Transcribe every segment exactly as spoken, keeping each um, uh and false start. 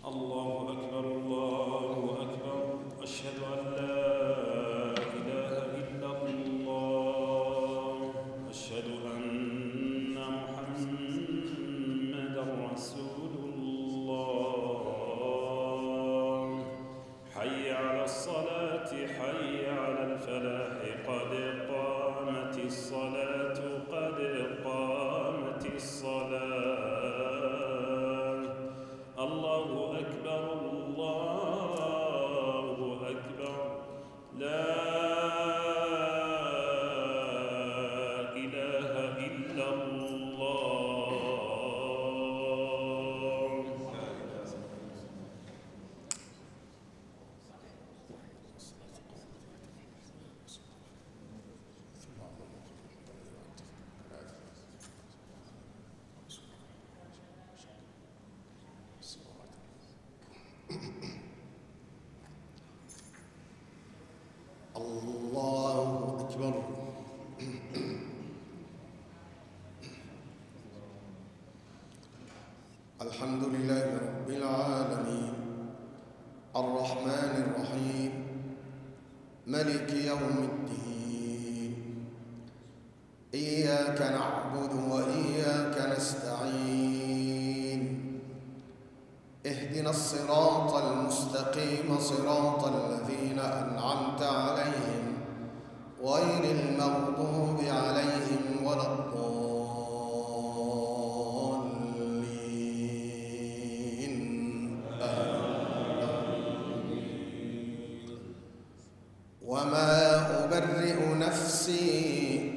الله أكبر الله أكبر أشهد أن لا إله إلا الله أشهد أن محمدا رسول الله حي على الصلاة حي على الفلاح قد قامت الصلاة قد قامت الصلاة الله أكبر الله أكبر لا إله إلا الله. الله أكبر. الحمد لله رب العالمين الرحمن الرحيم ملك يوم الدين إياك نعبد وإياك نستعين اهدنا الصراط المستقيم صراط الذين أنعمت عليهم غير المغضوب عليهم ولا الضالين آمين. وما أبرئ نفسي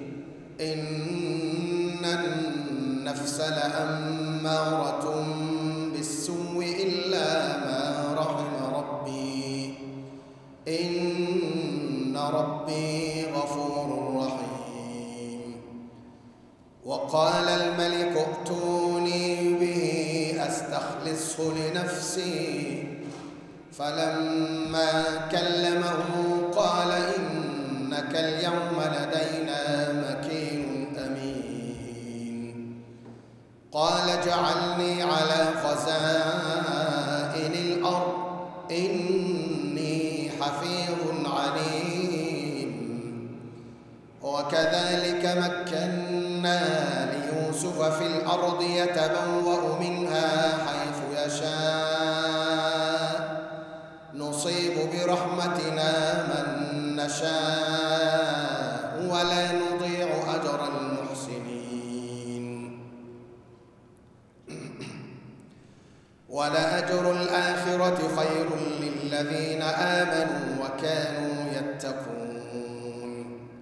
إن النفس لأمارة بالسوء إلا ما رحم ربي إن ربي غفور رحيم. وقال الملك ائتوني به أستخلصه لنفسي فلما كلمه قال إنك اليوم لدينا مكين أمين. قال اجعلني على خزائن الأرض إني حفيظ عليم. وكذلك مكنا ليوسف في الأرض يتبوأ منها حيث يشاء نصيب برحمتنا من نشاء ولا نضيع أجر المحسنين. ولأجر الآخرة خير للذين آمنوا وكانوا يتقون.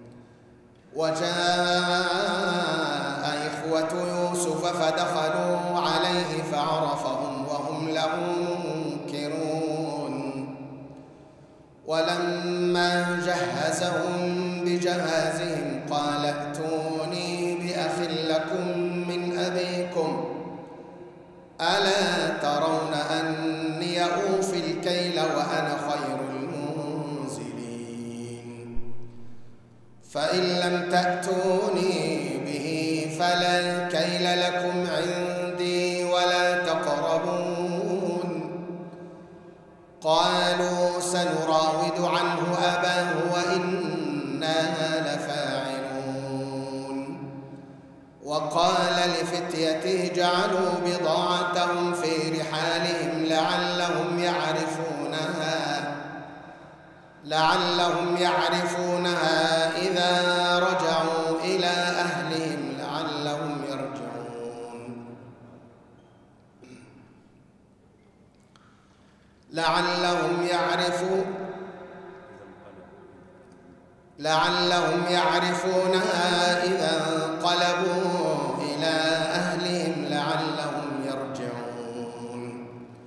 وجاء إخوة يوسف فدخلوا عليه فعرفهم وهم له منكرون. ولما جهزهم بجهازهم قال ائتوني بأخ لكم من أبيكم ألا ترون أني أوفي الكيل وأنا خير المنزلين. فإن لم تأتوني به فلا كيل لكم عندي ولا تقربون. قالوا سنراود عنه أباه وإنا لفاعلون. وقال لفتيته جعلوا بضاعتهم في رحالهم لعلهم يعرفونها لعلهم يعرفونها إذا رجعوا إلى أهلهم لعلهم يرجعون لعلهم يعرفون لعلهم يعرفونها إذا انقلبوا إلى أهلهم لعلهم يرجعون.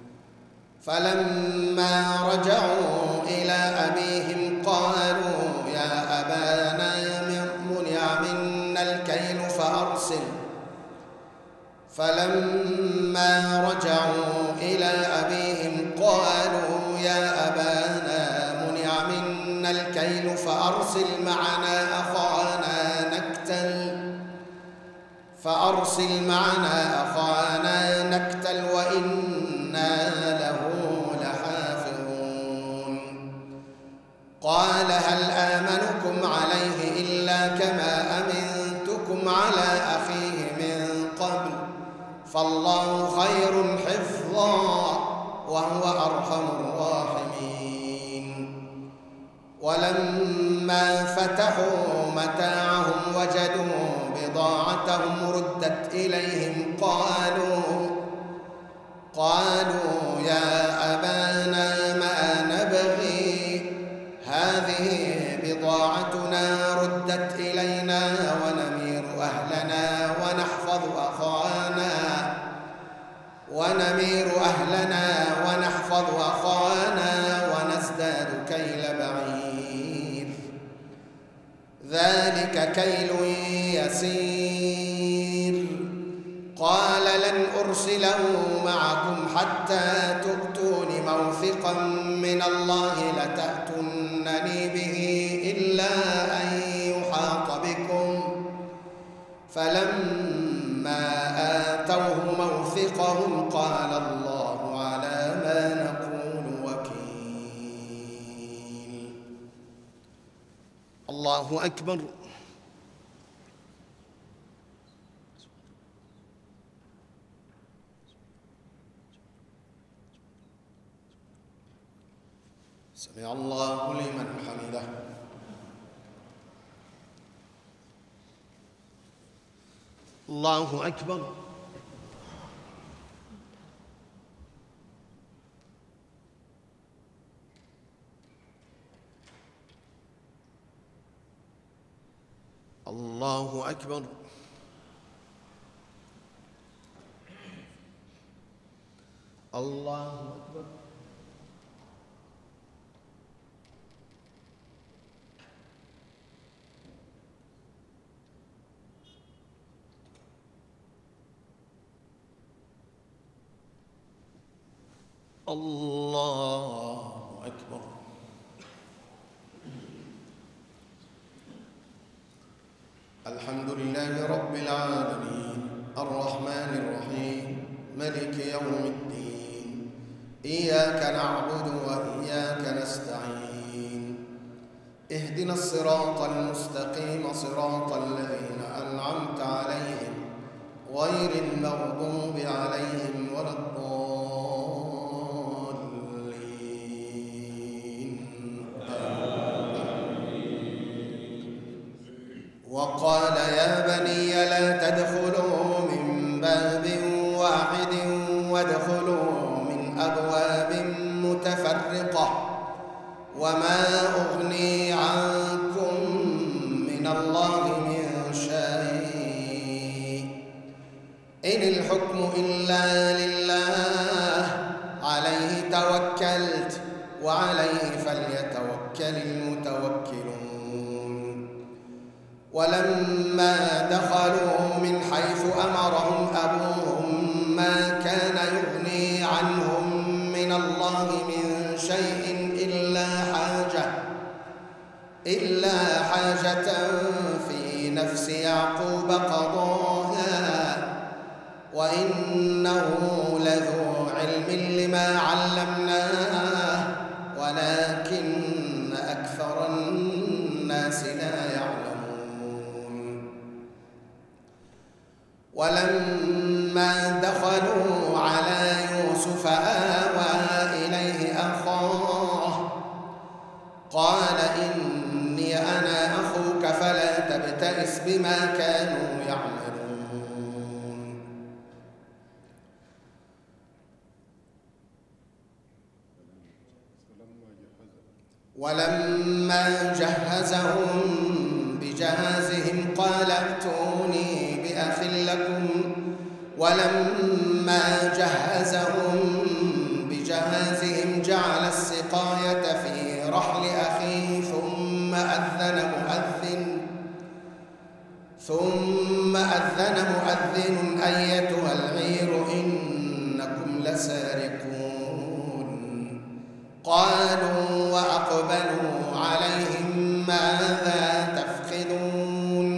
فلما رجعوا إلى أبيهم قالوا يا أبانا منع منا الكيل فأرسل. فلما رجعوا إلى أبيهم قالوا يا أبانا منع منا الكيل فأرسل معنا أخانا نكتل فأرسل معنا أخانا نكتل وإنا له كما أمنتكم على أخيه من قبل فالله خير حفظا وهو أرحم الراحمين. ولما فتحوا متاعهم وجدوا بضاعتهم ردت إليهم قالوا قالوا يا أبانا ما نبغي هذه بضاعتنا ردت إلينا ونمير أهلنا ونحفظ أخانا ونمير أهلنا ونحفظ أخانا ونزداد كيل بعير ذلك كيل يسير. قال لن أرسله معكم حتى تؤتون موثقا من الله لتأتونني به إلا أن يحاط بكم فلما آتوه موثقهم قال الله على ما نقول وكيل. الله أكبر. سمع الله لمن حمده. الله أكبر. الله أكبر. الله أكبر. الله أكبر. الحمد لله رب العالمين الرحمن الرحيم ملك يوم الدين إياك نعبد وإياك نستعين اهدنا الصراط المستقيم صراط الذين أنعمت عليهم غير المغضوب عليهم ولا الضالين. وقال يا بني لا تدخلوا من باب واحد وادخلوا من أبواب متفرقة وما أغني عنكم من الله من شيء إن الحكم إلا لله عليه توكلت وعليه فليتوكل المتوكلون. ولما دخلوا من حيث أمرهم أبوهم ما كان يغني عنهم من الله من شيء إلا حاجة إلا حاجة في نفس يعقوب قضاها وإنه لذو علم لما علمناه ولكن أكثر الناس لا يعلمون. ولما دخلوا على يوسف آوى إليه أخاه قال إني أنا أخوك فلا تبتئس بما كانوا يعملون. ولما جهزهم بجهازهم قال ائتوني بأخ لكم ولما جهزهم بجهازهم جعل السقاية في رحل أخيه ثم أذن مؤذن ثم أذن مؤذن أيتها العير إنكم لسارقون. قالوا وأقبلوا عليهم ماذا تفقدون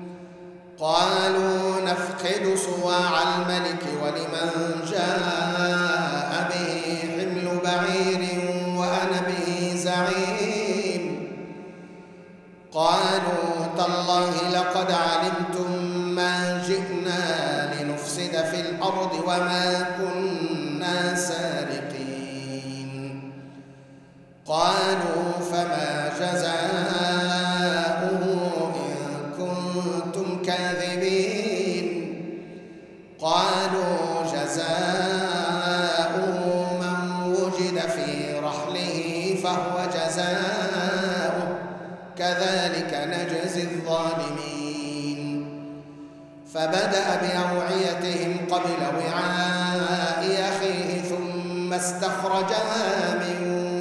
قالوا نفقد صواع الملك ولمن جاء به حمل بعير وأنا به زعيم. قالوا تالله الله لقد علمتم ما جئنا لنفسد في الأرض وما كنا سارقين. قالوا فما جزاؤه إن كنتم كاذبين. قالوا جزاؤه من وجد في رحله فهو جزاؤه كذلك نجزي الظالمين. فبدأ بأوعيتهم قبل وعاء أخيه ثم استخرجها من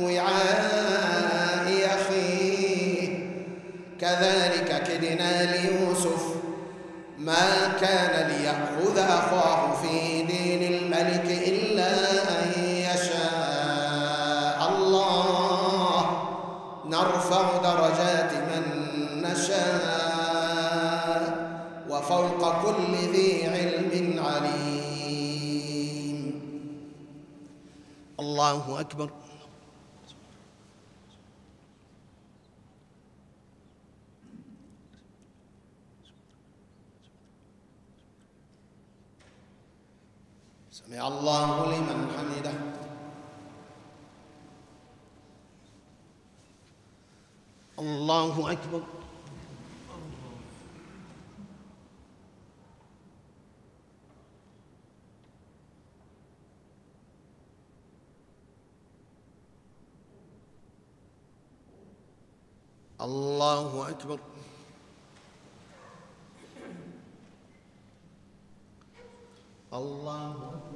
وعاء أخيه كذلك كدنا ليوسف ما كان ليأخذ أخاه في دين الملك إلا أن يشاء الله نرفع درجات من نشاء وفوق كل ذي علم عليم. الله أكبر. سمع الله لمن حمده. الله أكبر. الله أكبر. الله أكبر.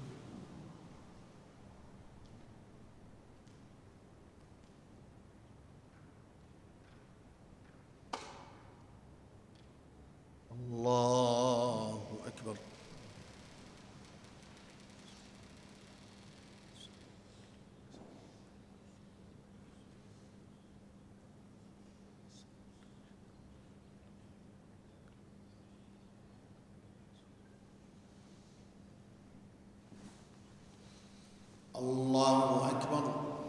الله أكبر. الله أكبر.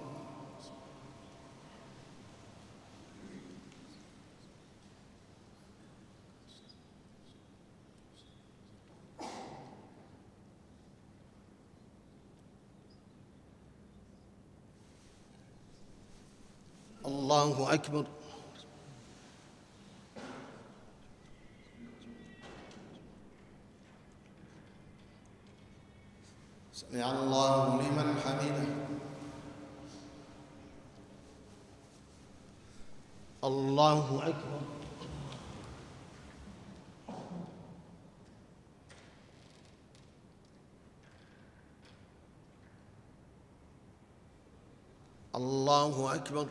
الله أكبر. سمع الله لمن حمده. الله أكبر. الله أكبر.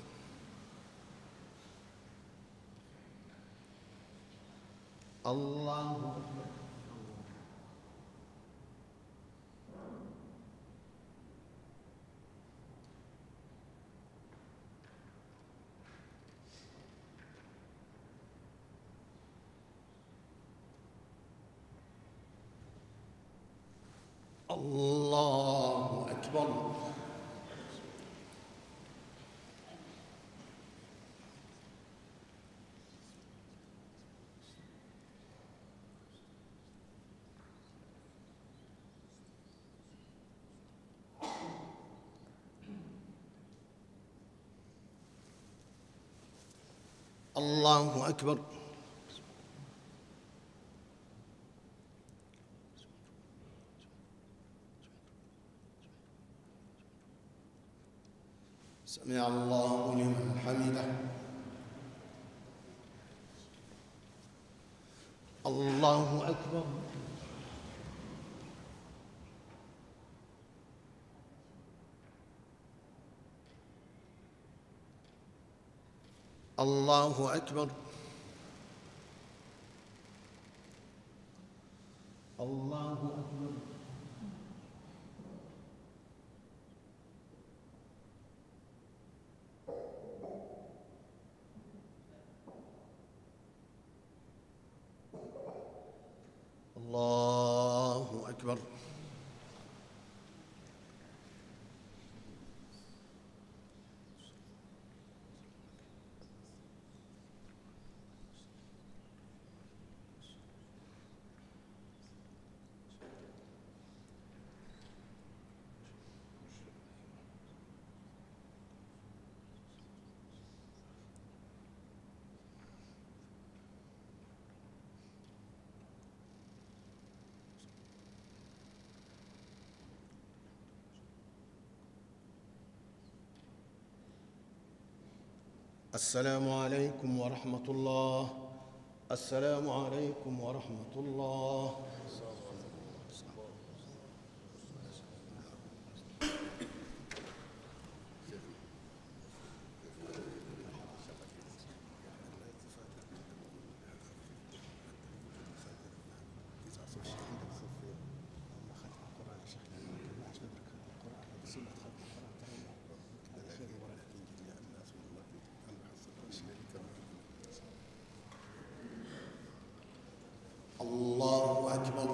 الله أكبر. الله أكبر. الله أكبر. سمع الله لمن حمده. الله أكبر. الله أكبر. الله أكبر. الله أكبر. السلام عليكم ورحمة الله. السلام عليكم ورحمة الله. الله أكبر.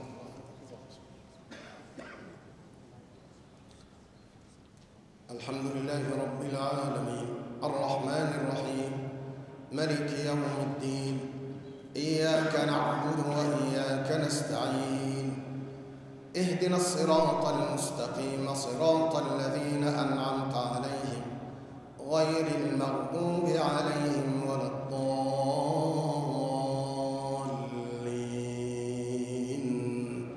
الحمد لله رب العالمين الرحمن الرحيم ملك يوم الدين إياك نعبد وإياك نستعين اهدنا الصراط المستقيم صراط الذين أنعمت عليهم غير المغضوب عليهم ولا الضالين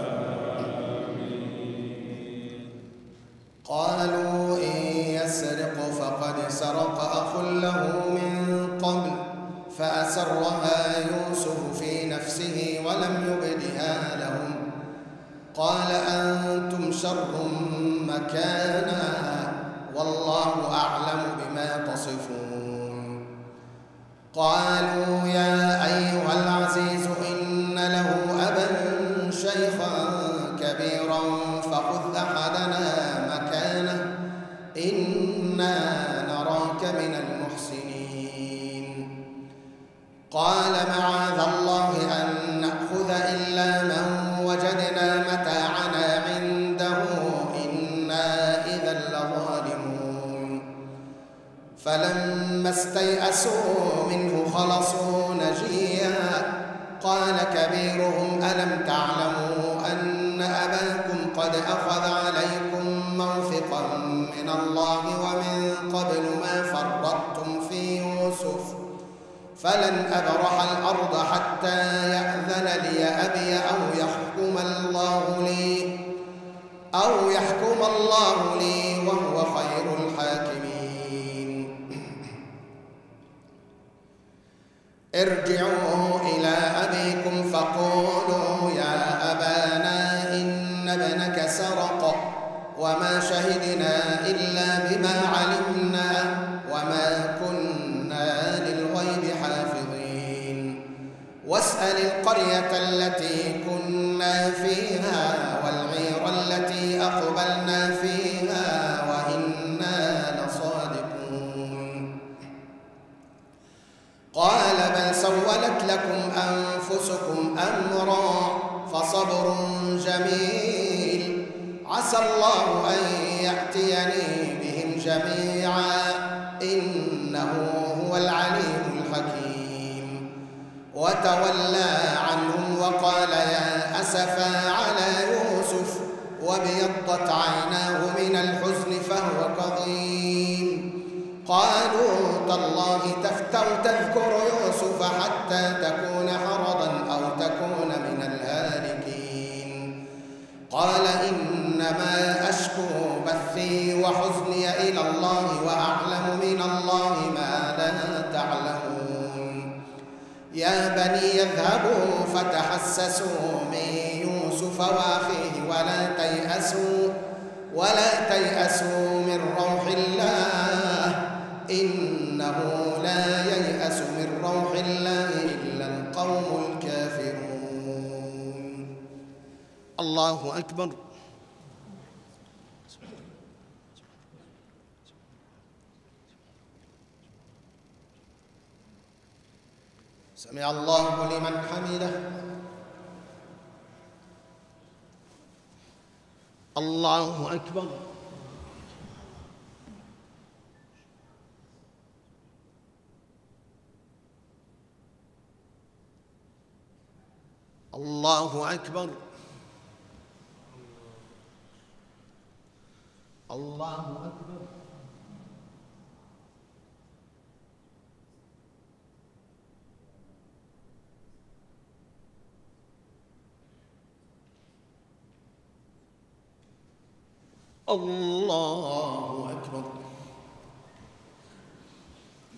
آمين. قالوا إن يسرق فقد سرق أخ له من قبل فأسرها يوسف في نفسه ولم يبدها لهم قال أنتم شر مكانا والله أعلم بما تصفون. قالوا يا أيها العزيز إن له أبا شيخا كبيرا فخذ أحدنا مكانه إنا نراك من المحسنين. قال معاذ الله أن نأخذ إلا من وجدنا متاعنا عنده إنا إذا لظالمون. فلما استيئسوا منه خلصوا نجيا قال كبيرهم ألم تعلموا أن أباكم قد أخذ عليكم موثقا من الله ومن قبل ما فرطتم في يوسف فلن أبرح الأرض حتى يأذن لي أبي أو يحكم الله لي أو يحكم الله لي وهو خير الحاكمين. ارجعوا إلى أبيكم فقولوا يا أبانا إن ابنك سرق وما شهدنا إلا بما علمنا وما كنا للغيب حافظين. واسأل القرية التي كنا فيها والعير التي أقبلنا فيها وإنا لصادقون. قال بل سولت لكم أنفسكم أمرا فصبر جميل عسى الله أن يأتيني بهم جميعا إنه هو العليم الحكيم. وتولى عنهم وقال يا أسفا على يوسف وابيضت عيناه من الحزن فهو كظيم. قالوا تالله تفتأ تذكر يوسف حتى تكون حرضا أو تكون من الهالكين. قال إنما أشكو بثي وحزني إلى الله وأعلم من الله ما لا تعلمون. يا بني يذهبوا فتحسسوا من يوسف وأخيه ولا تيأسوا ولا تيأسوا من روح الله إنه لا ييأس من روح الله إلا القوم الكافرون. الله أكبر. سمع الله لمن حمده. الله أكبر. الله أكبر. الله أكبر. الله أكبر.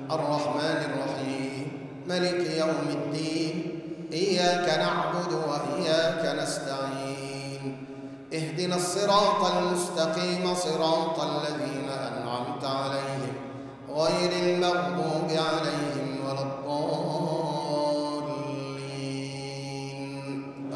الرحمن الرحيم ملك يوم الدين إياك نعبد وإياك نستعين اهدنا الصراط المستقيم صراط الذين أنعمت عليهم غير المغضوب عليهم ولا الضالين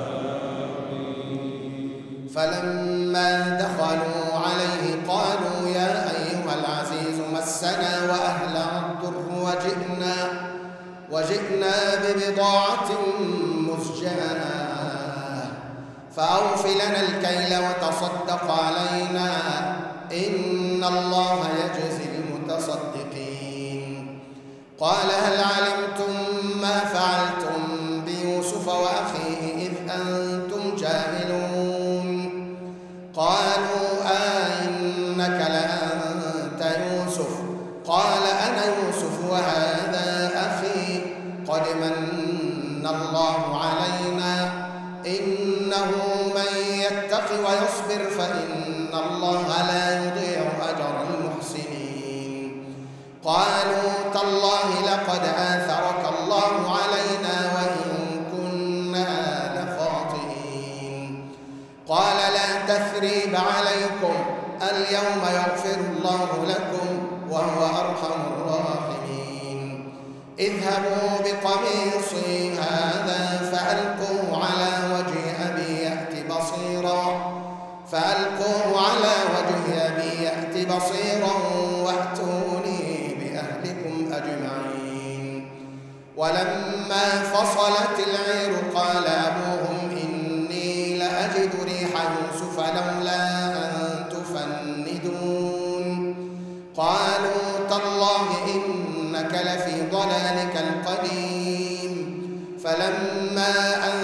آمين. فلما دخلوا عليه قالوا يا أيها العزيز مسنا وأهلنا الضر وجئنا وجئنا ببضاعة مزجاة فأوف لنا الكيل وتصدق علينا إن الله يجزي المتصدقين. قال هل علمتم ما فعلتم بيوسف وأخيه إذ أنتم جاهلون؟ قالوا آئنك لأنت يوسف؟ قال أنا يوسف وهذا أخي قد من الله علينا إنه من يتق ويصبر فإن الله لا يضيع أجر المحسنين. قالوا تالله لقد آثرك الله علينا وإن كنا لخاطئين. قال لا تثريب عليكم اليوم يغفر الله لكم وهو أرحم الراحمين. اذهبوا بقميصي هذا فألقوه على وجه أبي يأت بصيرا فألقوه على وجه أبي يأت بصيرا وأتوني بأهلكم أجمعين. ولما فصلت العير قال أبوهم إني لأجد ريح يوسف لولا أن تفندون. قالوا تالله إنك لفي ضلالك القديم. فلما أن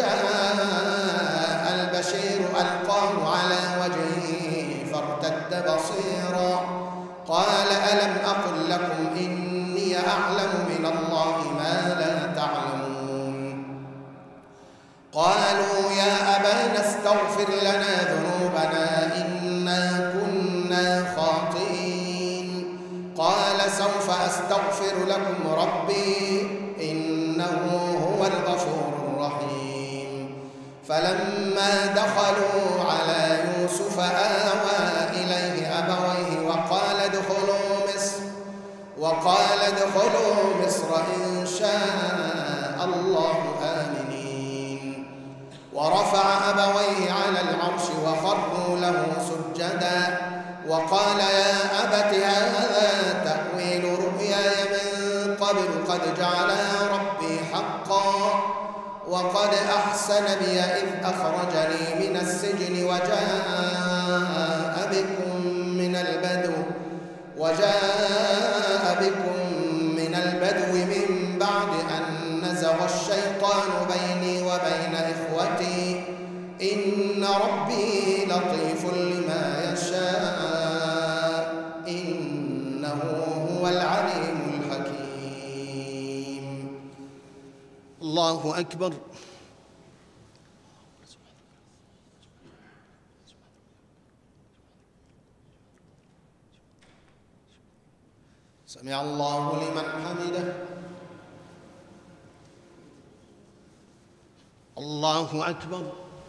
جاء البشير ألقاه على وجهه فارتد بصيرا قال ألم أقل لكم إني أعلم من الله ما لا تعلمون. قالوا يا أبانا استغفر لنا ذنوبنا إنا كنا خاطئين. قال سوف أستغفر لكم ربي إنه هو الغفور الرحيم. فلما دخلوا على يوسف آوى إليه أبويه وقال ادخلوا مصر وقال ادخلوا مصر إن شاء الله آمنين. ورفع أبويه على العرش وخروا له سجدا وقال يا أبت هذا تأويل رؤياي من قبل قد جعلها ربي حقا وقد أحسن بي إذ أخرجني من السجن وجاء بكم من البدو وجاء بكم من البدو من بعد أن نزغ الشيطان بيني وبين إخوتي إن ربي لطيف لما يشاء إنه هو العليم الحكيم. الله أكبر. سمع الله لمن حمده. الله أكبر.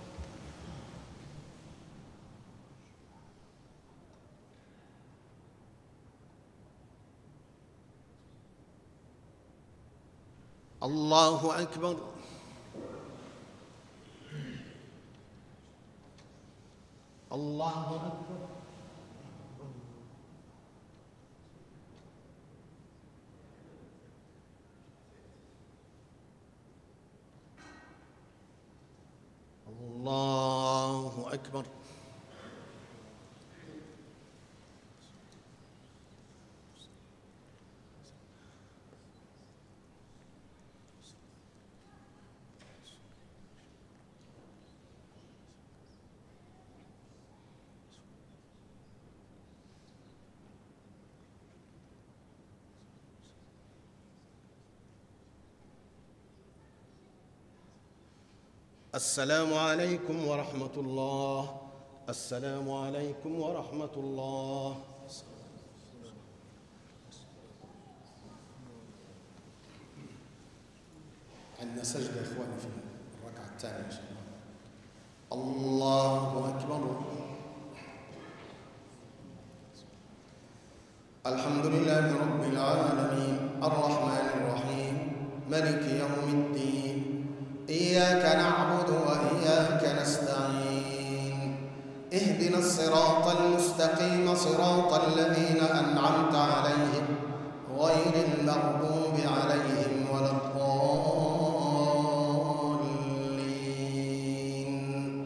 الله أكبر. الله أكبر. الله أكبر. السلام عليكم ورحمة الله. السلام عليكم ورحمة الله. عندنا سجدة يا إخواني في الركعة الثانية إن شاء الله. الله أكبر. الحمد لله رب العالمين الرحمن الرحيم ملك يوم الدين إياك نعبد وإياك نستعين اهدنا الصراط المستقيم صراط الذين أنعمت عليهم غير المغضوب عليهم ولا الضالين.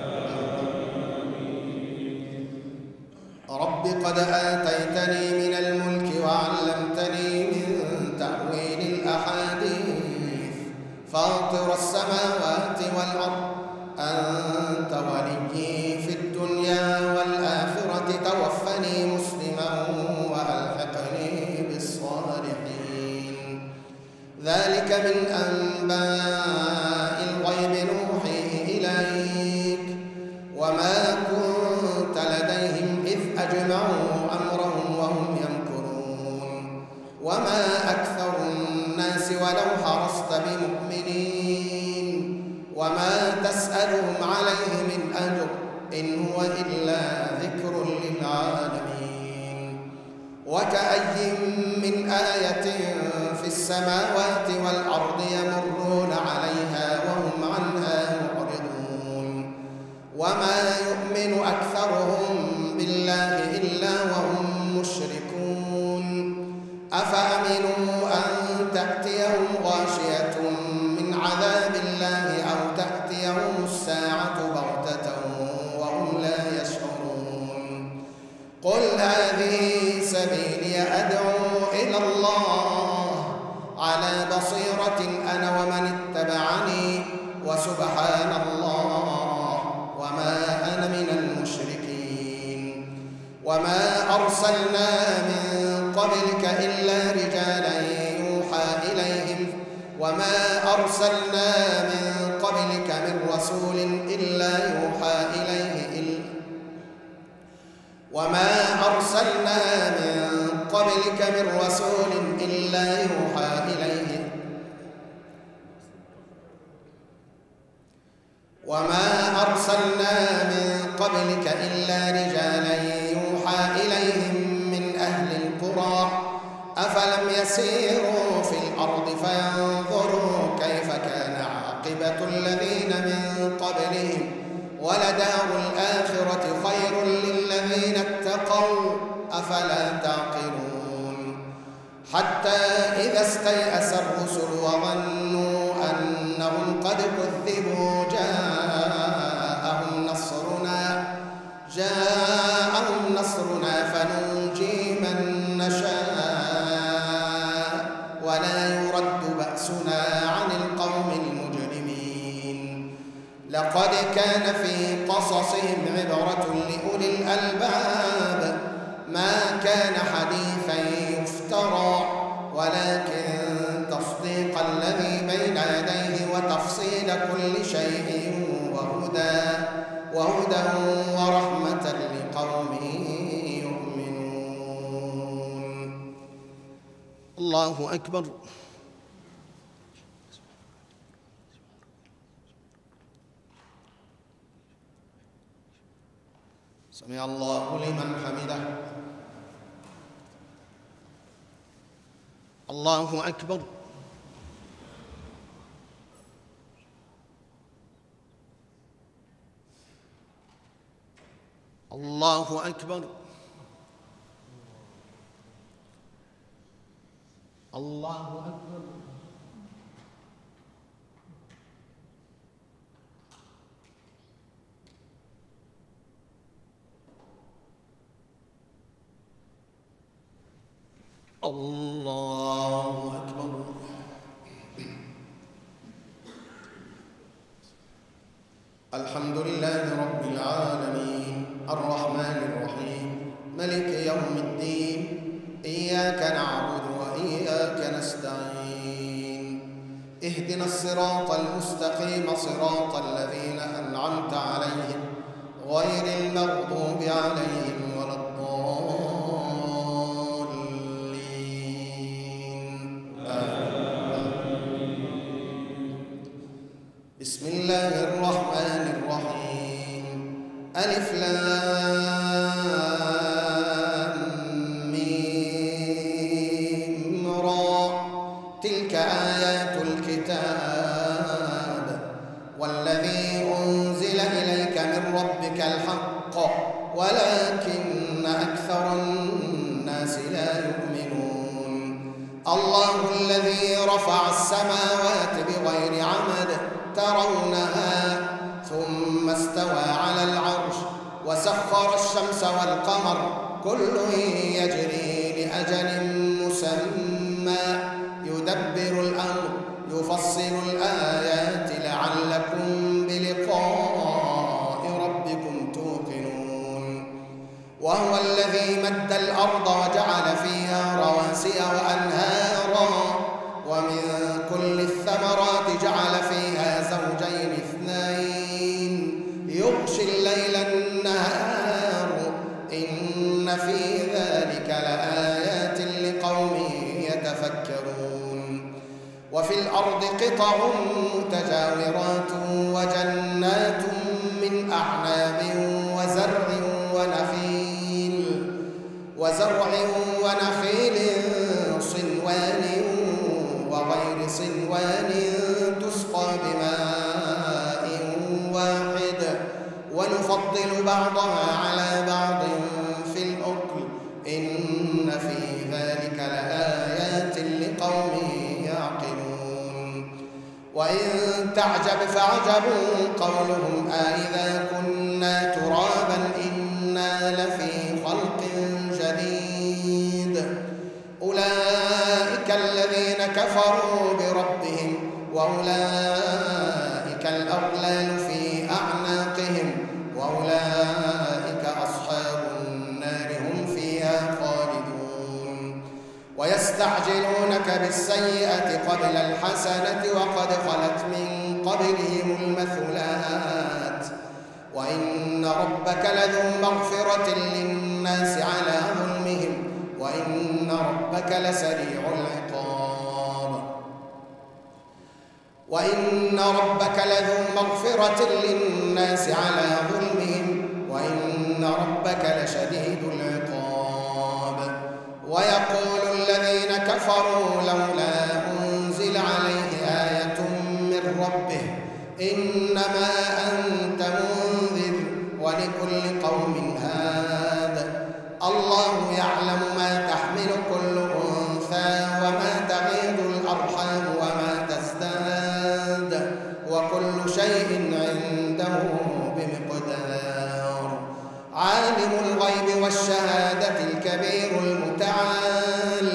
رب قد آتيتني من الملك وعلمتني من تأويل الأحاديث فاطر السماوات والأرض أنت وليي في الدنيا والآخرة توفني مسلما وألحقني بالصالحين. ذلك من أنباء الغيب نوحيه إليك وما كنت لديهم إذ أجمعوا أمرهم وهم يمكرون وما أكثر الناس ولو حرصت بمؤمنين وما تسألهم عليه من أجر إن هو إلا ذكر للعالمين. وكأي من آية في السماوات والأرض يمرون عليها وهم عنها معرضون وما يؤمن أكثرهم بالله إلا وهم مشركون. أفأمنوا أن تأتيهم غاشية من عذاب الله أو تأتيهم الساعة بغتة وهم لا يشعرون. قل هذه سبيلي أدعو إلى الله على بصيرة أنا ومن اتبعني وسبحان الله وما أنا من المشركين. وما أرسلنا من قبلك إلا رجالا يوحى إليهم وما أرسلنا من قبلك من رسول إلا يوحى إليه إلا وما أرسلنا من قبلك من رسول إلا يوحى إليه وما أرسلنا من قبلك إلا رجالا يوحى إليهم من أهل القرى أفلم يسيروا في الأرض فينظروا كيف كان عاقبة الذين من قبلهم ولدار الآخرة خير للذين اتقوا أفلا تعقلون. حتى إذا استيأس الرسل وظنوا أنهم قد كذبوا جاءهم نصرنا جاءهم نصرنا فننجي من نشاء ولا يرد بأسنا عن القوم المجرمين. لقد كان في قصصهم عبرة لأولي الألباب ما كان حديثا يفترى ولكن تصديق الذي بين يديه وتفصيل كل شيء وهدى وهدى ورحمة لقوم يؤمنون. الله أكبر. سمع الله لمن حمده. الله أكبر. الله أكبر. الله أكبر. الله أكبر. الحمد لله رب العالمين الرحمن الرحيم ملك يوم الدين إياك نعبد وإياك نستعين اهدنا الصراط المستقيم صراط الذين أنعمت عليهم غير المغضوب عليهم ولا الضالين. ألف لام ميم را تلك آيات الكتاب والذي أنزل إليك من ربك الحق ولكن أكثر الناس لا يؤمنون الله الذي رفع السماوات بغير عمد ترونها ثم استوى على العرش وسخر الشمس والقمر كل يجري لأجل مسمى يدبر الأمر يفصل الآيات لعلكم بلقاء ربكم توقنون وهو الذي مد الأرض وجعل فيها رواسي وأنهارا ومن كل الثمرات جعل فيها زوجين اثنين يغشي الليل النهار إن في ذلك لآيات لقوم يتفكرون وفي الأرض قطع متجاورات وجنات من أعناب وزرع ونخيل وزرع ونخيل صنوان وغير صنوان تسقى بماء واحد ونفضل بعضها على بعض في الأكل إن في ذلك لآيات لقوم يعقلون وإن تعجب فعجب قولهم أإذا كنا ترابا إنا لفي خلق جديد أولئك الذين كفروا بربهم وأولئك الأغلال في أعناقهم وأولئك أصحاب النار هم فيها خالدون ويستعجلونك بالسيئة قبل الحسنة وقد خلت من قبلهم المثلات وإن ربك لذو مغفرة للناس على ظلمهم وإن ربك لسريع العقاب وإن ربك لذو مغفرة للناس على ظلمهم وإن ربك لشديد العقاب ويقول الذين كفروا لولا أنزل عليه آية من ربه إنما أنت منذر ولكل قوم هاد الله يعلم ما تحمل كل أنثى وما تغيض الأرحام وما تزداد وكل شيء عنده بمقدار عالم الغيب والشهادة الكبير المتعال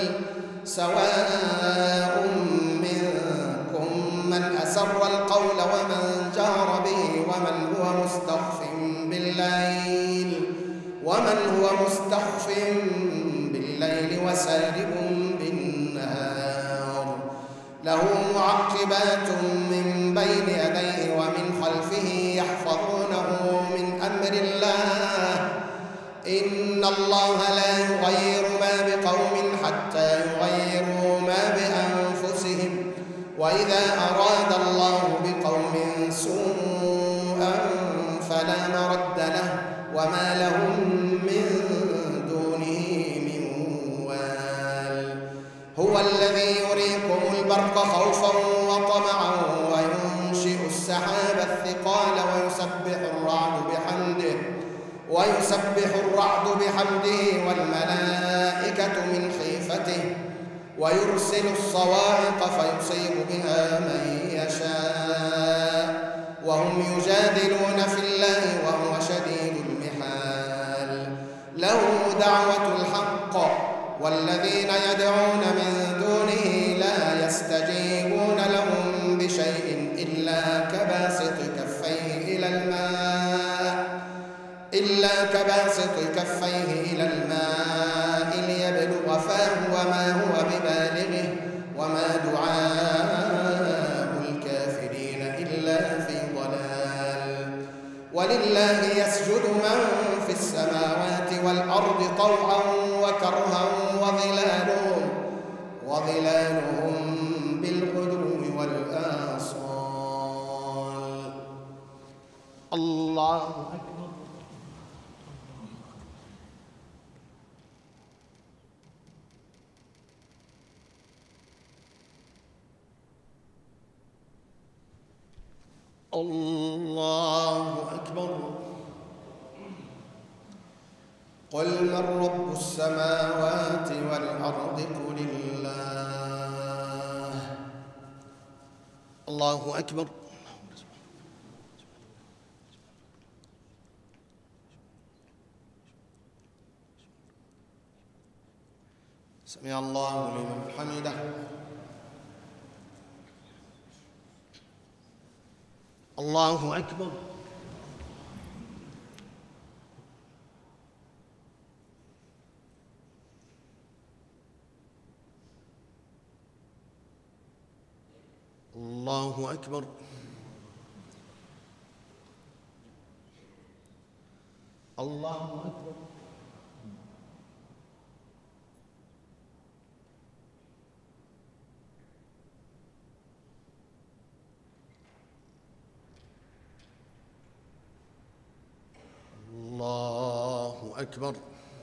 سواء منكم من أسر القول ومن جهر به ومن هو مستخف بالليل ومن هو مستخف بالليل وسارب بالنهار له معقبات من بين يديه ومن خلفه يحفظونه من أمر الله إن الله لا يغير ما بقوم حتى يغيروا ما بأنفسهم وإذا أراد الله بقوم سوءا فلا مرد له وما لهم من دونه من وال هو الذي يريكم البرق خوفا وطمعا وينشئ السحاب الثقال ويسبح الرعد بحمده ويسبح الرعد بحمده والملائكة من خيفته ويرسل الصواعق فيصيب بها من يشاء وهم يجادلون في الله وهو شديد المحال له دعوة الحق والذين يدعون من دونه لا يستجيبون لهم بشيء إلا كباسط كفيه إلى الماء إلا كباسط كفيه إلى الماء ليبلغ فاه وما هو ببالغه وما دعاء الكافرين إلا في ضلال ولله يسجد من في السماوات والأرض طوعا وكرها وظلالهم وظلالهم بالغدو والآصال الله أكبر الله أكبر. قل من رب السماوات والأرض قل الله. الله أكبر. سمع الله لمن حمده. الله أكبر. الله أكبر. الله أكبر. الله أكبر.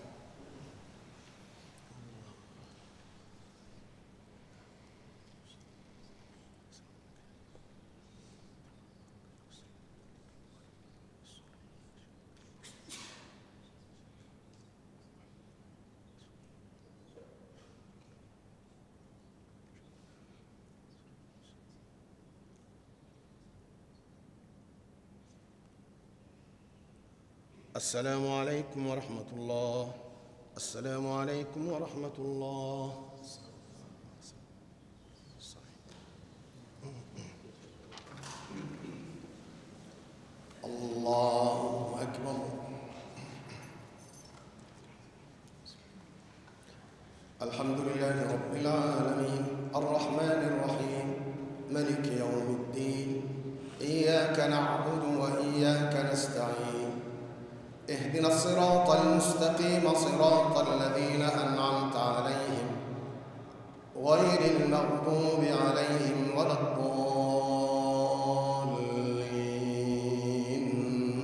السلام عليكم ورحمة الله. السلام عليكم ورحمة الله. الله أكبر. الحمد لله رب العالمين الرحمن الرحيم ملك يوم الدين إياك نعبد وإياك نستعين اهدنا الصراط المستقيم صراط الذين أنعمت عليهم غير المغضوب عليهم ولا الضالين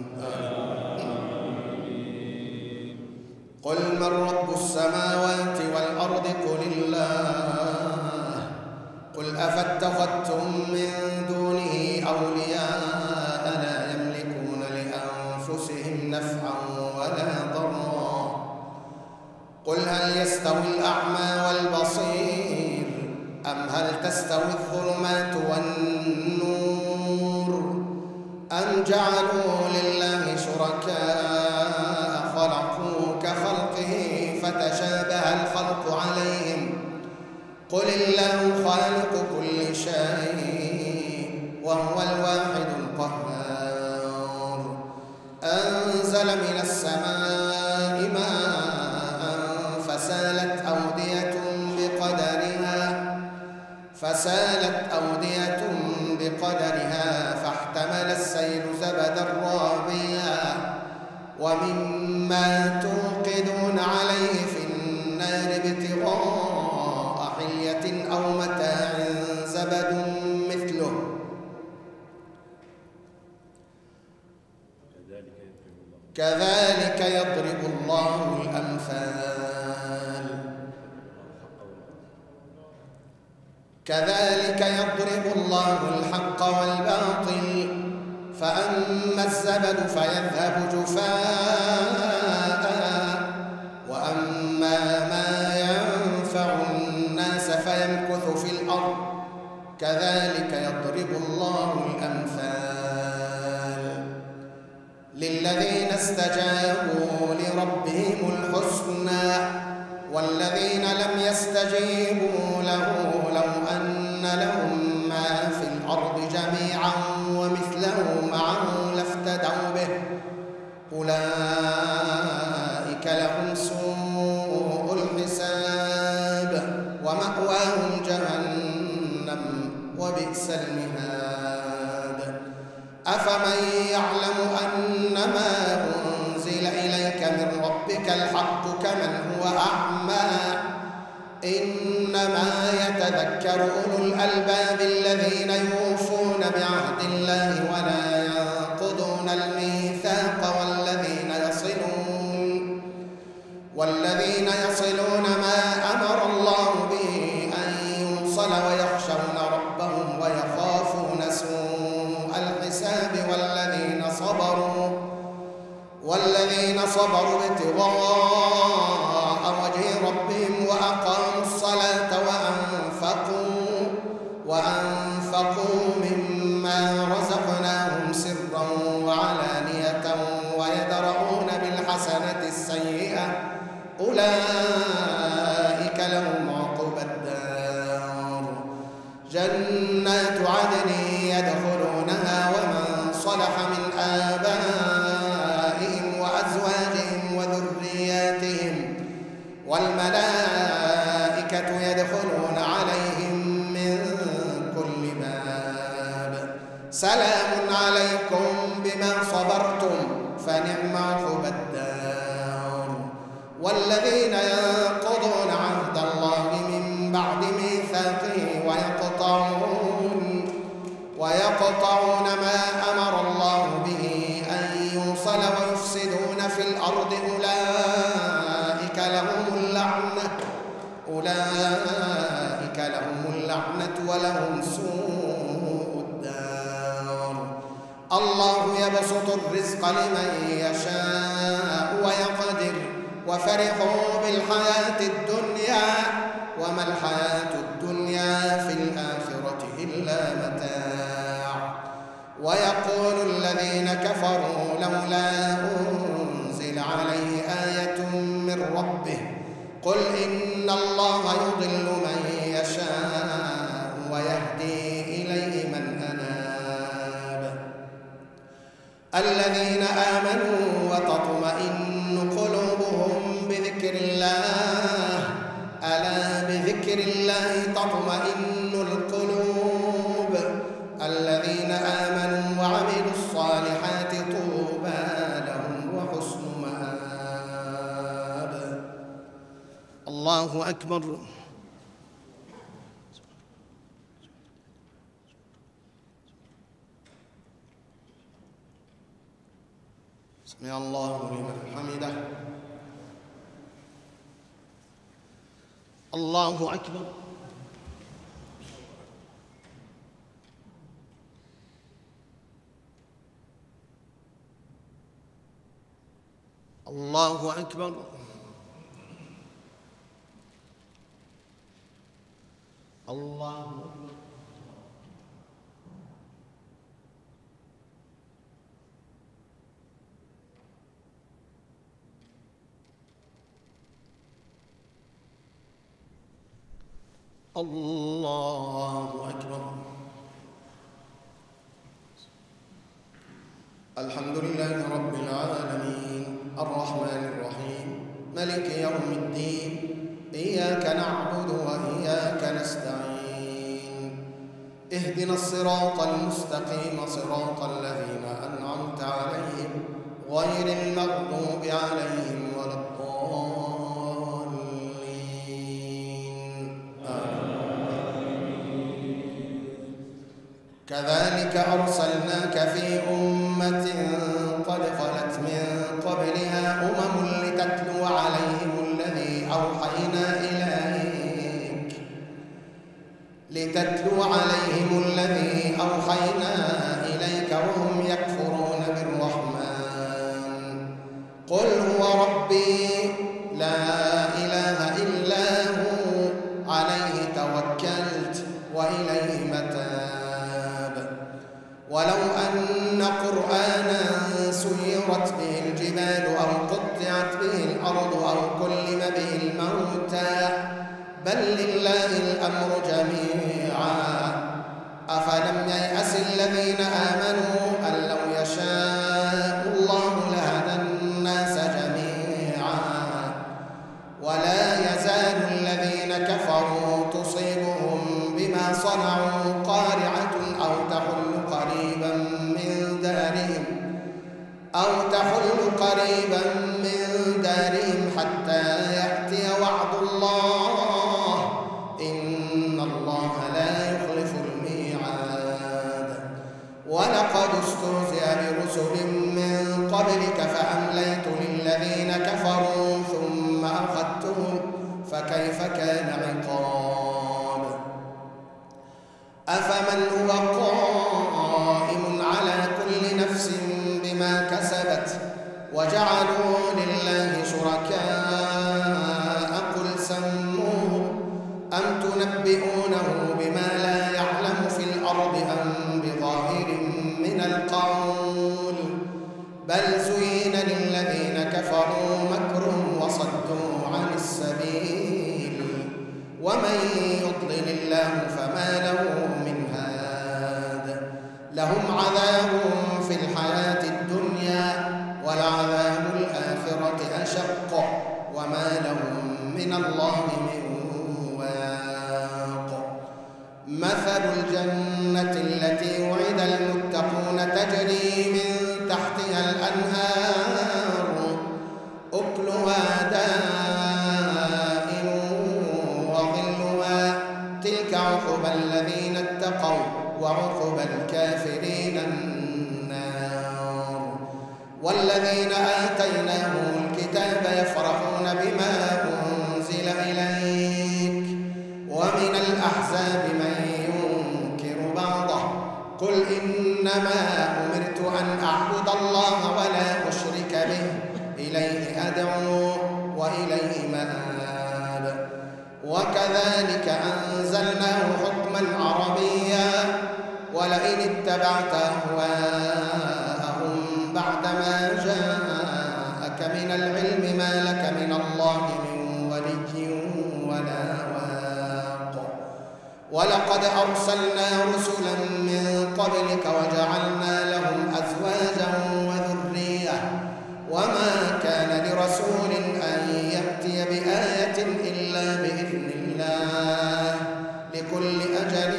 آمين. قل من رب السماوات والأرض قل الله. قل أفاتخذتم من دونه أولياء لا يملكون لأنفسهم نفعا ولا ضرا. قل هل يستوي الأعمى والبصير أم هل تستوي الظلمات والنور أم جعلوا لله شركاء خلقوا كخلقه فتشابه الخلق عليهم قل الله خالق كل شيء وهو الواحد القهار. أنزل من السماء ماء فسالت أودية بقدرها فسالت أودية بقدرها فاحتمل السيل زبدا رابيا ومما توقدون عليه في النار ابتغاء حلية أو متاع زبد مثله كذلك يضرب الله الأمثال كذلك يضرب الله الحق والباطل فأما الزبد فيذهب جفاء وأما ما ينفع الناس فيمكث في الأرض كذلك يضرب الله الأمثال. للذين استجابوا لربهم الحسنى والذين لم يستجيبوا له لو أن لهم ما في الأرض جميعا ومثله معه لافتدوا به أولئك لهم سوء الحساب ومأواهم جهنم وبئس المهاد. أفمن يعلم أنما أنزل إليك من ربك الحق كمن هو أعمى إنما يتذكر أولو الألباب الذين يوفون بعهد الله ولا ينقضون الميثاق والذين يصلون والذين يصلون ما أمر الله به أن يوصل ويخشون ربهم ويخافون سوء الحساب صبروا ابتغاء وجه ربهم وأقاموا الصلاة وأنفقوا وأنفقوا مما رزقناهم سرا وعلانية ويدرؤون بالحسنة السيئة أولئك لهم عقبى الدار جنات عدن يدخلونها ومن صلح من آبائهم وأزواجهم وذرياتهم والملائكة يدخلون عليهم من كل باب سلام عليكم بما صبرتم فنعم عقبى الدار والذين ينقضون عهد الله من بعد ميثاقه ويقطعون ويقطعون ما أمر الله به أن يوصل ويفسدون في الأرض أولئك لهم اللعنة أولئك لهم اللعنة ولهم سوء الدار الله يبسط الرزق لمن يشاء ويقدر وفرحوا بالحياة الدنيا وما الحياة الدنيا في الآخرة إلا متاع ويقول الذين كفروا لولا أنزل عليه آية من ربه قل إن الله يضل من يشاء ويهدي إليه من أناب الذين آمنوا وتطمئن قلوبهم بذكر الله ألا بذكر الله تطمئن القلوب الذين آمنوا وعملوا الصالحات طوبى لهم وحسن مآب الله أكبر. سمع الله لمن حمده. الله أكبر. الله أكبر. الله أكبر. الله أكبر. الحمد لله رب العالمين الرحمن الرحيم ملك يوم الدين إياك نعبد وإياك نستعين اهدنا الصراط المستقيم صراط الذين أنعمت عليهم غير المغضوب عليهم ولا الضالين آمين. كذلك أرسلناك في أمة قد خلت من قبلها أمم لتتلو عليهم الذي أوحينا إليك لتتلو عليهم الذي أوحينا إليك وهم يكفرون بالرحمن قل هو ربي لا إله إلا هو عليه توكلت وإليه متاب ولو أن قرآنا سيرت به الجبال أو قطعت به الأرض أو كلم به الموتى بل لله الأمر جميعا أفلم ييأس الذين آمنوا أن لو يشاء الله لهدى الناس جميعا ولا يزال الذين كفروا تصيبهم بما صنعوا قارعة أو تحل قريبا من دارهم أو تحل قريبا من دارهم حتى يأتي وعد الله إن الله لا يخلف الميعاد ولقد استهزئ برسل من قبلك فأمليت للذين كفروا ثم أخذتهم فكيف كان عقاب أفمن هو قائم على كل نفس بما كسبت وجعلوا لله أفتنبئونه بما لا يعلم في الأرض أم بظاهر من القول بل زين للذين كفروا مكرهم وصدوا عن السبيل ومن يضلل الله فما له من هاد لهم عذاب في الحياة الدنيا ولعذاب الآخرة أشق وما لهم من الله من واق مثل الجنة التي وعد المتقون تجري من تحتها الأنهار أكلها دائم وظلها تلك عقبى الذين اتقوا وعقبى الكافرين النار والذين آتيناهم الكتاب يفرحون بما أنزل إليك ومن الأحزاب من ينكر بعضه قل إنما أمرت أن أعبد الله ولا أشرك به إليه أدعو وإليه مآب وكذلك أنزلناه حكما عربيا ولئن اتبعت أهواءهم بعدما جاءك من العلم ما لك من الله من ولي ولا واق ولقد أرسلنا رسلا من قبلك وجعلنا لهم أزواجا وذرية وما كان لرسول أن يأتي بآية إلا بإذن الله لكل أجل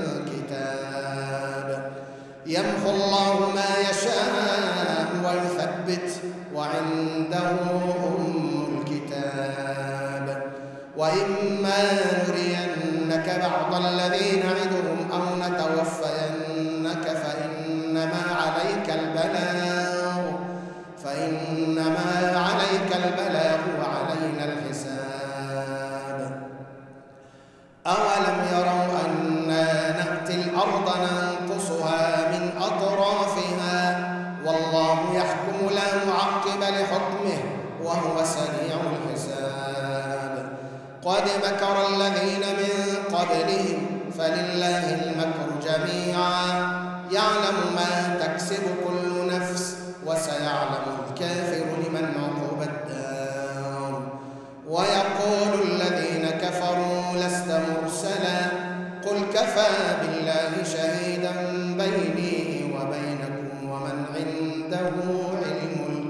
كتاب يمحو الله ما يشاء ويثبت وعنده أم الكتاب وإما نرينك بعض الذي نعدهم أو نتوفينك فإنما عليك البلاغ فإنما عليك البلاغ وعلينا الحساب أولم يروا أنا نأتي الأرض ننقصها من أطرافها والله يحكم لا معقب لحكمه وهو سريع الحساب قد مكر الذين من قبلهم فلله المكر جميعا يعلم ما تكسب كل نفس وسيعلم الكافر لمن عقبى الدار ويقول الذين كفروا لست مرسلا قل كفى بالله شهيدا بيني وبينكم ومن عنده علم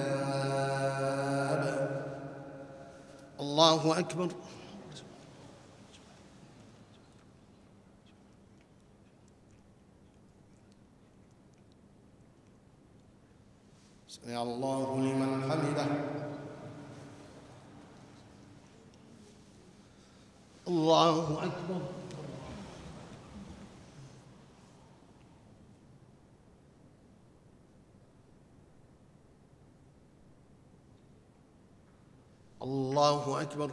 الكتاب الله أكبر. سمع الله لمن حمده. الله أكبر. الله أكبر.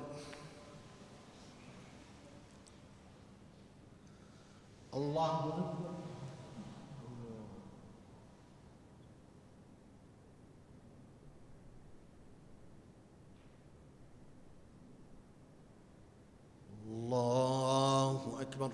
الله أكبر. الله أكبر.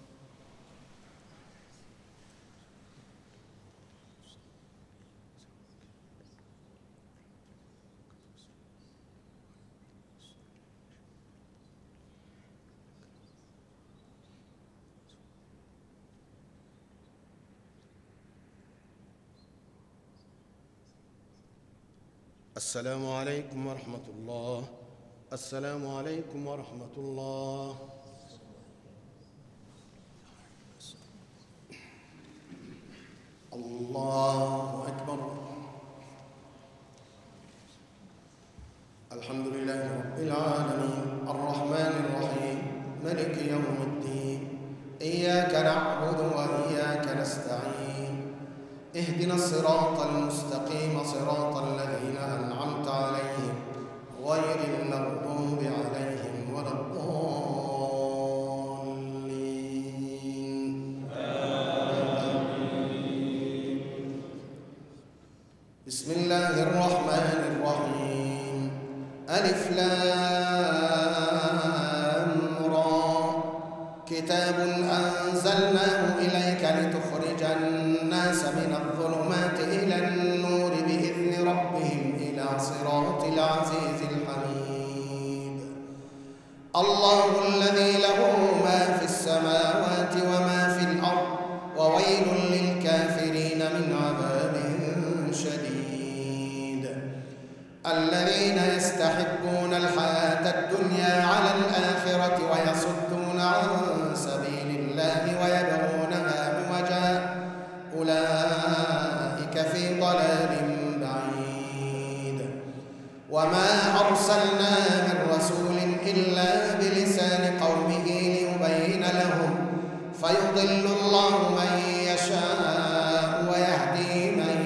السلام عليكم ورحمة الله. السلام عليكم ورحمة الله. الله أكبر. الحمد لله رب العالمين الرحمن الرحيم ملك يوم الدين إياك نعبد وإياك نستعين اهدنا الصراط المستقيم صراط الذين أنعمت عليهم غير المغضوب عليهم ولا الضالين. آمين. بسم الله الرحمن الرحيم. ألف لام را كتاب أنزلناه إليك لتخرج الناس من الظلمات إلى النور بإذن ربهم إلى صراط العزيز الحميد. الله الذي له ما في السماوات وما في الأرض وويل للكافرين من عذاب شديد. الذين يستحبون الحياة الدنيا على الآخرة ويصدون عن سبيل الله ويبغونها عوجا أولئك في ضلال بعيد. وما أرسلنا من رسول إلا بلسان قومه ليبين لهم فيضل الله من يشاء ويهدي من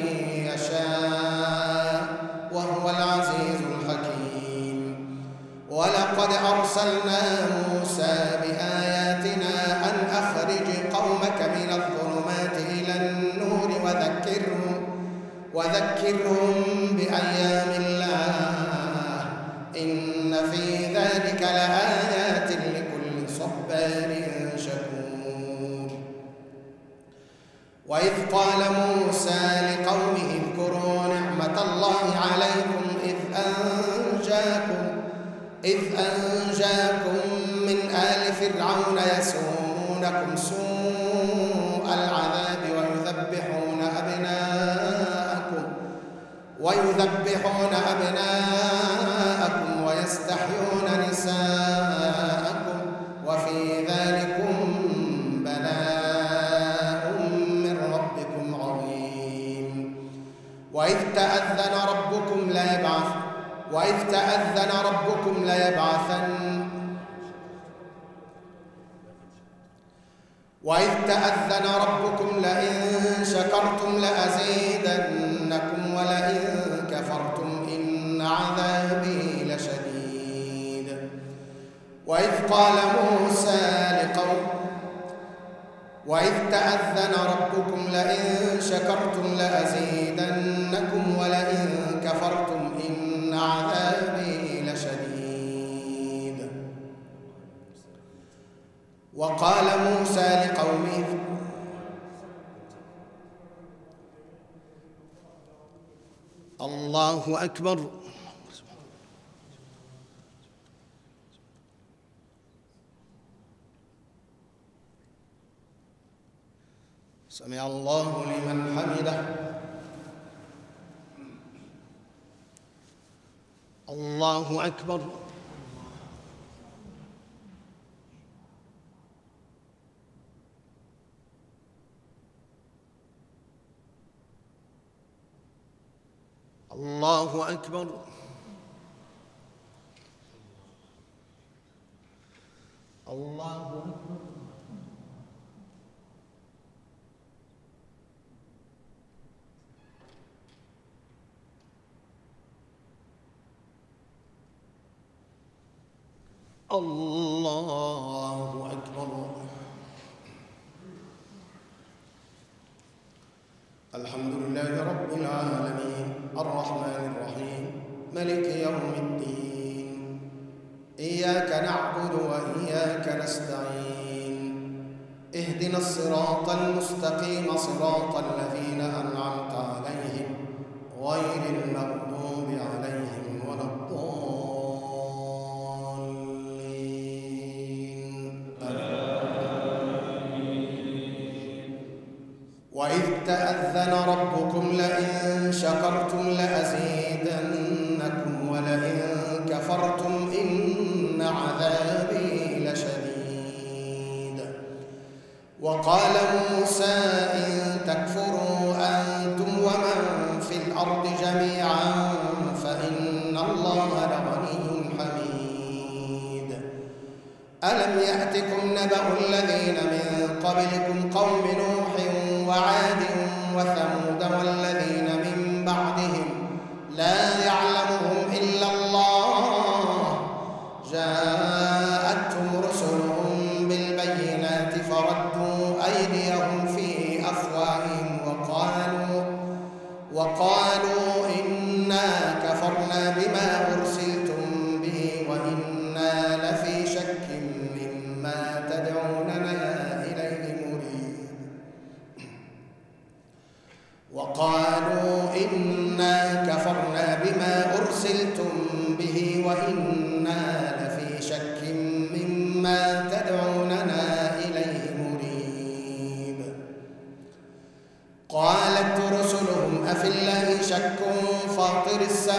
يشاء وهو العزيز الحكيم. ولقد أرسلنا موسى بآياتنا أن أخرج قومك من الظلمات إلى النور وذكرهم وذكرهم بأيام الله إن في ذلك لآيات لكل صبار شكور. وإذ قال موسى لقومه اذكروا نعمة الله عليكم إذ أنجاكم إذ أنجاكم من آل فرعون يسومونكم سوء العذاب ويذبحون أبناءكم ويذبحون أبناءكم ويستحيون نساءكم وفي ذلكم بلاء من ربكم عظيم. وإذ تأذن ربكم ليبعث وإذ تأذن ربكم ليبعثن وإذ تأذن ربكم لئن شكرتم لأزيدنكم ولئن كفرتم إن عذابي لشديد. وإذ قال موسى لقوم وإذ تأذن ربكم لئن شكرتم لأزيدنكم ولئن كفرتم إن عذابي لشديد. وقال موسى لقومه الله أكبر. سمع الله لمن حمده. الله أكبر. الله أكبر. الله أكبر. الله أكبر. الحمد لله رب العالمين الرحمن الرحيم ملك يوم الدين. إياك نعبد وإياك نستعين. اهدنا الصراط المستقيم صراط الذين أنعمت عليهم غير المغضوب عليهم ولا الضالين. وإذ تأذن ربكم لئن شكرتم لأزيدنكم ولئن كفرتم إن عذابي لشديد. وقال موسى إن تكفروا أنتم ومن في الأرض جميعا فإن الله لغني حميد. ألم يأتكم نبأ الذين من قبلكم قوم نوح وعاد وثمود والذين من بعدهم لا يعلمهم إلا الله جاءتهم رسلهم بالبينات فردوا أيديهم في أفواههم وقالوا وقالوا إنا كفرنا بما أرسلتم به وإنا لفي شك مما تدعوننا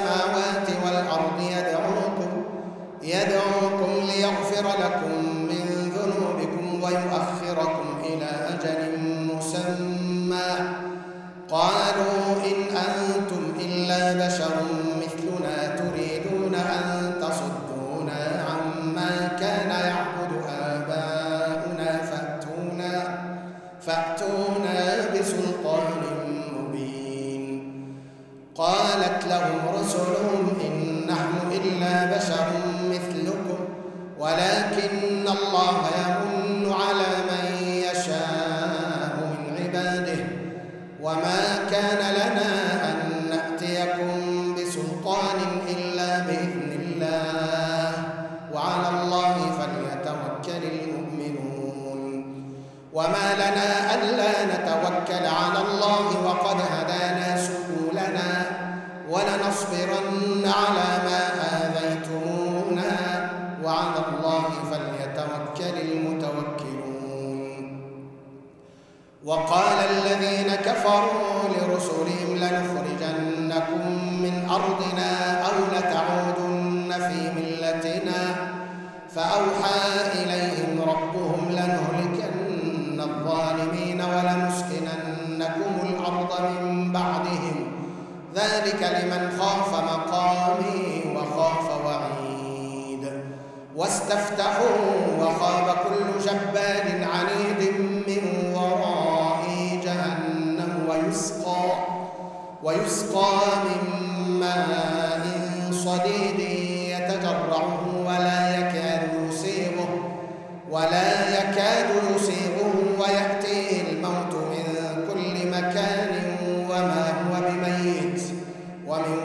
السماوات والأرض يدعوكم يدعوكم ليغفر لكم من ذنوبكم ويؤخركم إلى أجل مسمى قالوا إن أنتم إلا بشر مثلنا تريدون أن تصدونا عما كان يعبد آباؤنا فأتونا فأتونا بسلطان مبين. قالت لهم رسلهم إن نحن إلا بشر مثلكم ولكن الله يمن على من يشاء من عباده وما كان لنا أن نأتيكم بسلطان إلا بإذن الله وعلى الله فليتوكل المؤمنون. وما لنا ألا نتوكل على الله وقد هدانا سبلنا ولنصبرن على ما آذيتمونا وعلى الله فليتوكل المتوكلون. وقال الذين كفروا لرسلهم لنخرجنكم من أرضنا أو لتعودن في ملتنا فأوحى إليهم ربهم لنهلكن الظالمين ولنسكننكم الأرض من بعدهم ذلك لمن خاف مقامي وخاف وعيد. واستفتحوا وخاب كل جبار عنيد من ورائه جهنم ويسقى ويسقى من ماء صديد يتجرعه ولا يكاد يصيبه ولا يكاد يصيبه ويأتيه الموت من كل مكان وما هو بميت ومن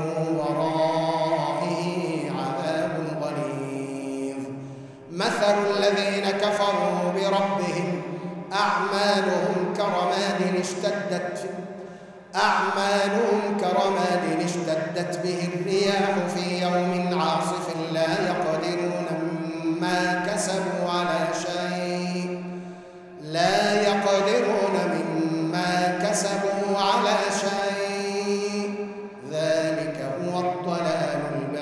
ورائه عذاب غليظ. مثل الذين كفروا بربهم أعمالهم كرماد اشتدت أعمالهم كرماد اشتدت به الرياح في يوم عاصف لا يقدرون مما كسبوا على شيء لا يقدرون مما كسبوا على شيء ذلك هو الضلال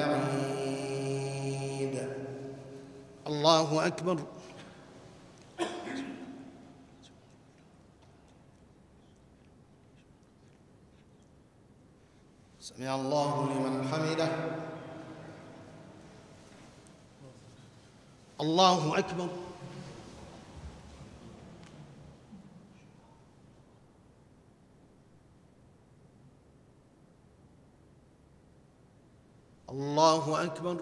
البعيد. الله أكبر. سمع الله لمن حمده. الله أكبر. الله أكبر.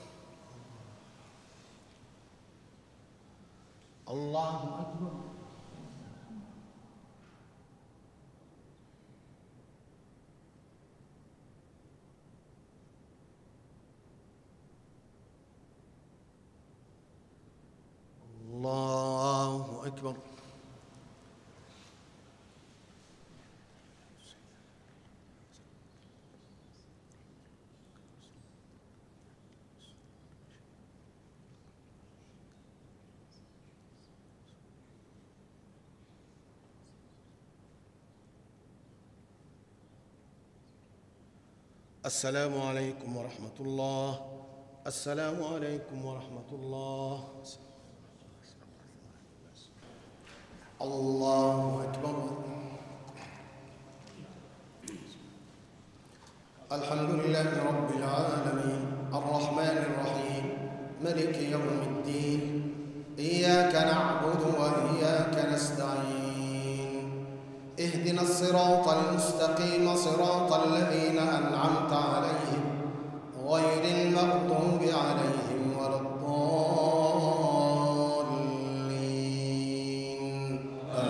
الله أكبر. الله أكبر. السلام عليكم ورحمة الله. السلام عليكم ورحمة الله. الله أكبر. الحمد لله رب العالمين الرحمن الرحيم ملك يوم الدين إياك نعبد وإياك نستعين اهدنا الصراط المستقيم صراط الذين أنعمت عليهم غير المغضوب عليهم ولا الضالين.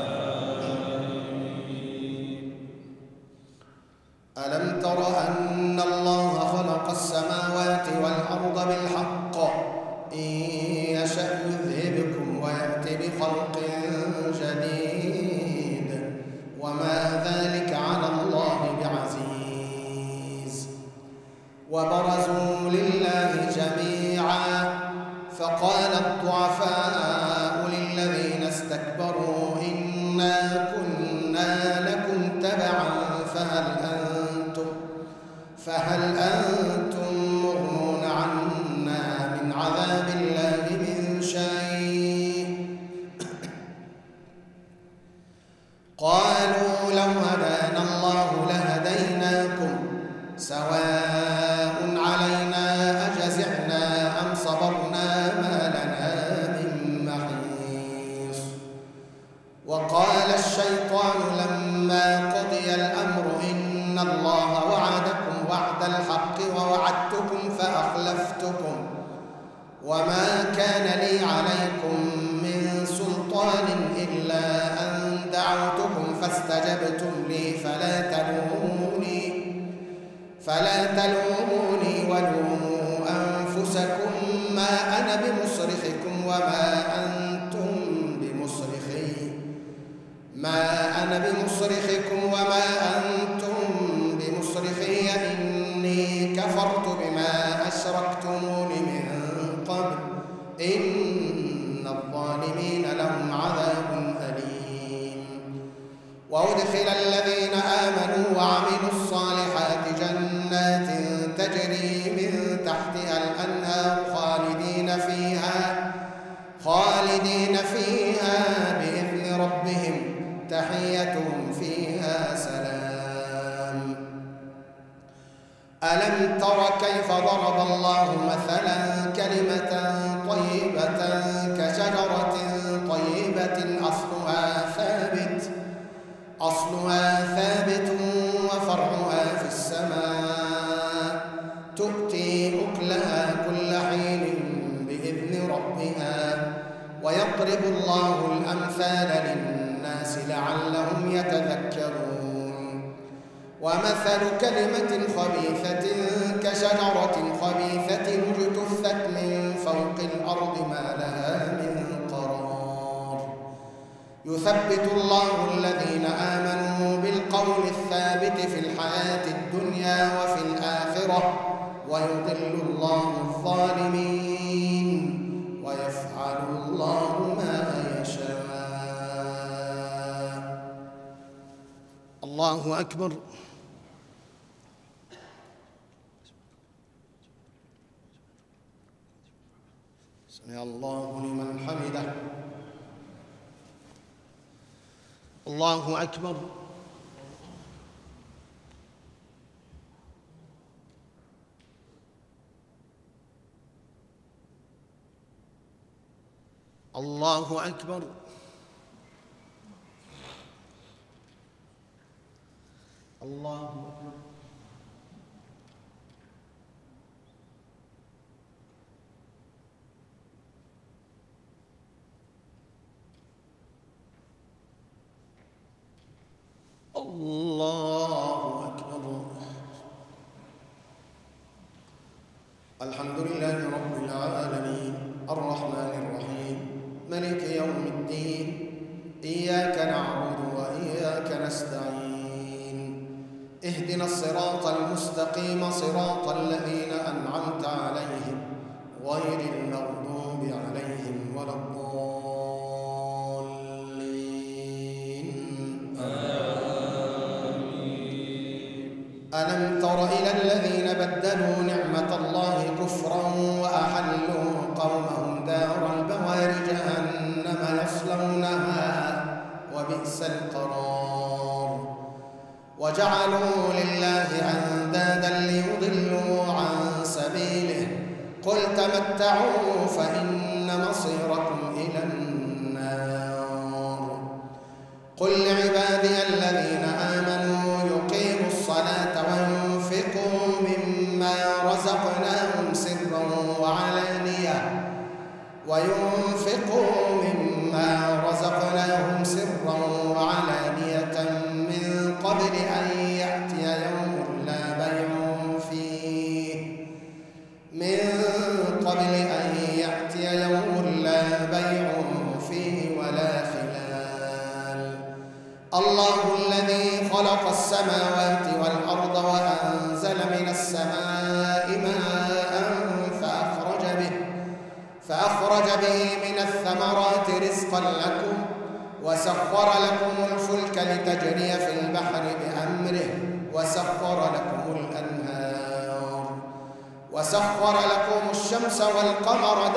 ألم تر أن الله خلق السماوات والأرض بالحق إن يشأ يذهبكم ويأتي بخلق جديد وما ذلك على الله بعزيز. وبرزوا لله جميعا فقال الضعفاء للذين استكبروا إنا كنا لكم تبعا فهل أنتم فهل أنتم وقال الشيطان لما قضي الأمر إن الله وعدكم وعد الحق ووعدتكم فأخلفتكم وما كان لي عليكم من سلطان إلا أن دعوتكم فاستجبتم لي فلا تلوموني فلا تلوموني ولوموا أنفسكم ما أنا بمصرخكم وما أنتم بمصرخي ما أنا بمصرخكم وما أنتم بمصرخي إني كفرت بما أشركتمون من قبل إن الظالمين لهم عذاب أليم. وأدخل الذين آمنوا وعملوا الصالحات جنات تجري من تحتها الأنهار خالدين فيها خالدين فيها بإذن ربهم تحيتهم فيها سلام. ألم تر كيف ضرب الله مثلا كلمة طيبة كشجرة طيبة أصلها ثابت أصلها ثابت وفرعها في السماء تؤتي أكلها كل حين بإذن ربها ويضرب الله الأمثال للناس لعلهم يتذكرون. ومثل كلمة خبيثة كشجرة خبيثة اجتثت من فوق الأرض ما لها من قرار يثبت الله الذين آمنوا بالقول الثابت في الحياة الدنيا وفي الآخرة ويضل الله الظالمين ويفعل الله ما يشاء. الله أكبر. سمع الله لمن حمده. الله أكبر. الله أكبر. الله أكبر. الله أكبر. الحمد لله رب العالمين الرحمن الرحيم ملك يوم الدين إياك نعبد وإياك نستعين اهدنا الصراط المستقيم صراط الذين أنعمت عليهم غير المغضوب عليهم ولا الضالين. ألم تر إلى الذين بدلوا نعمة الله كفرا وأحلوا قومهم دار البوار جهنم يصلونها وبئس القرار وجعلوا لله أندادا ليضلوا عن سبيله قل تمتعوا فإن مصيركم إلى النار. قل لعبادي الذين آمنوا يقيموا الصلاة وينفقوا مما رزقناهم سرا وعلانية وينفقوا مما رزقناهم سرا وعلانية من قبل أن يأتي يوم لا بيع فيه من قبل أن يأتي يوم لا بيع فيه ولا خلال. الله الذي خلق السماوات والأرض وأنزل من السماء ماء فأخرج به فأخرج به من الثمرات رزقا لكم وسخر لكم الفلك لتجري في البحر بأمره وسخر لكم الأنهار وسخر لكم الشمس والقمر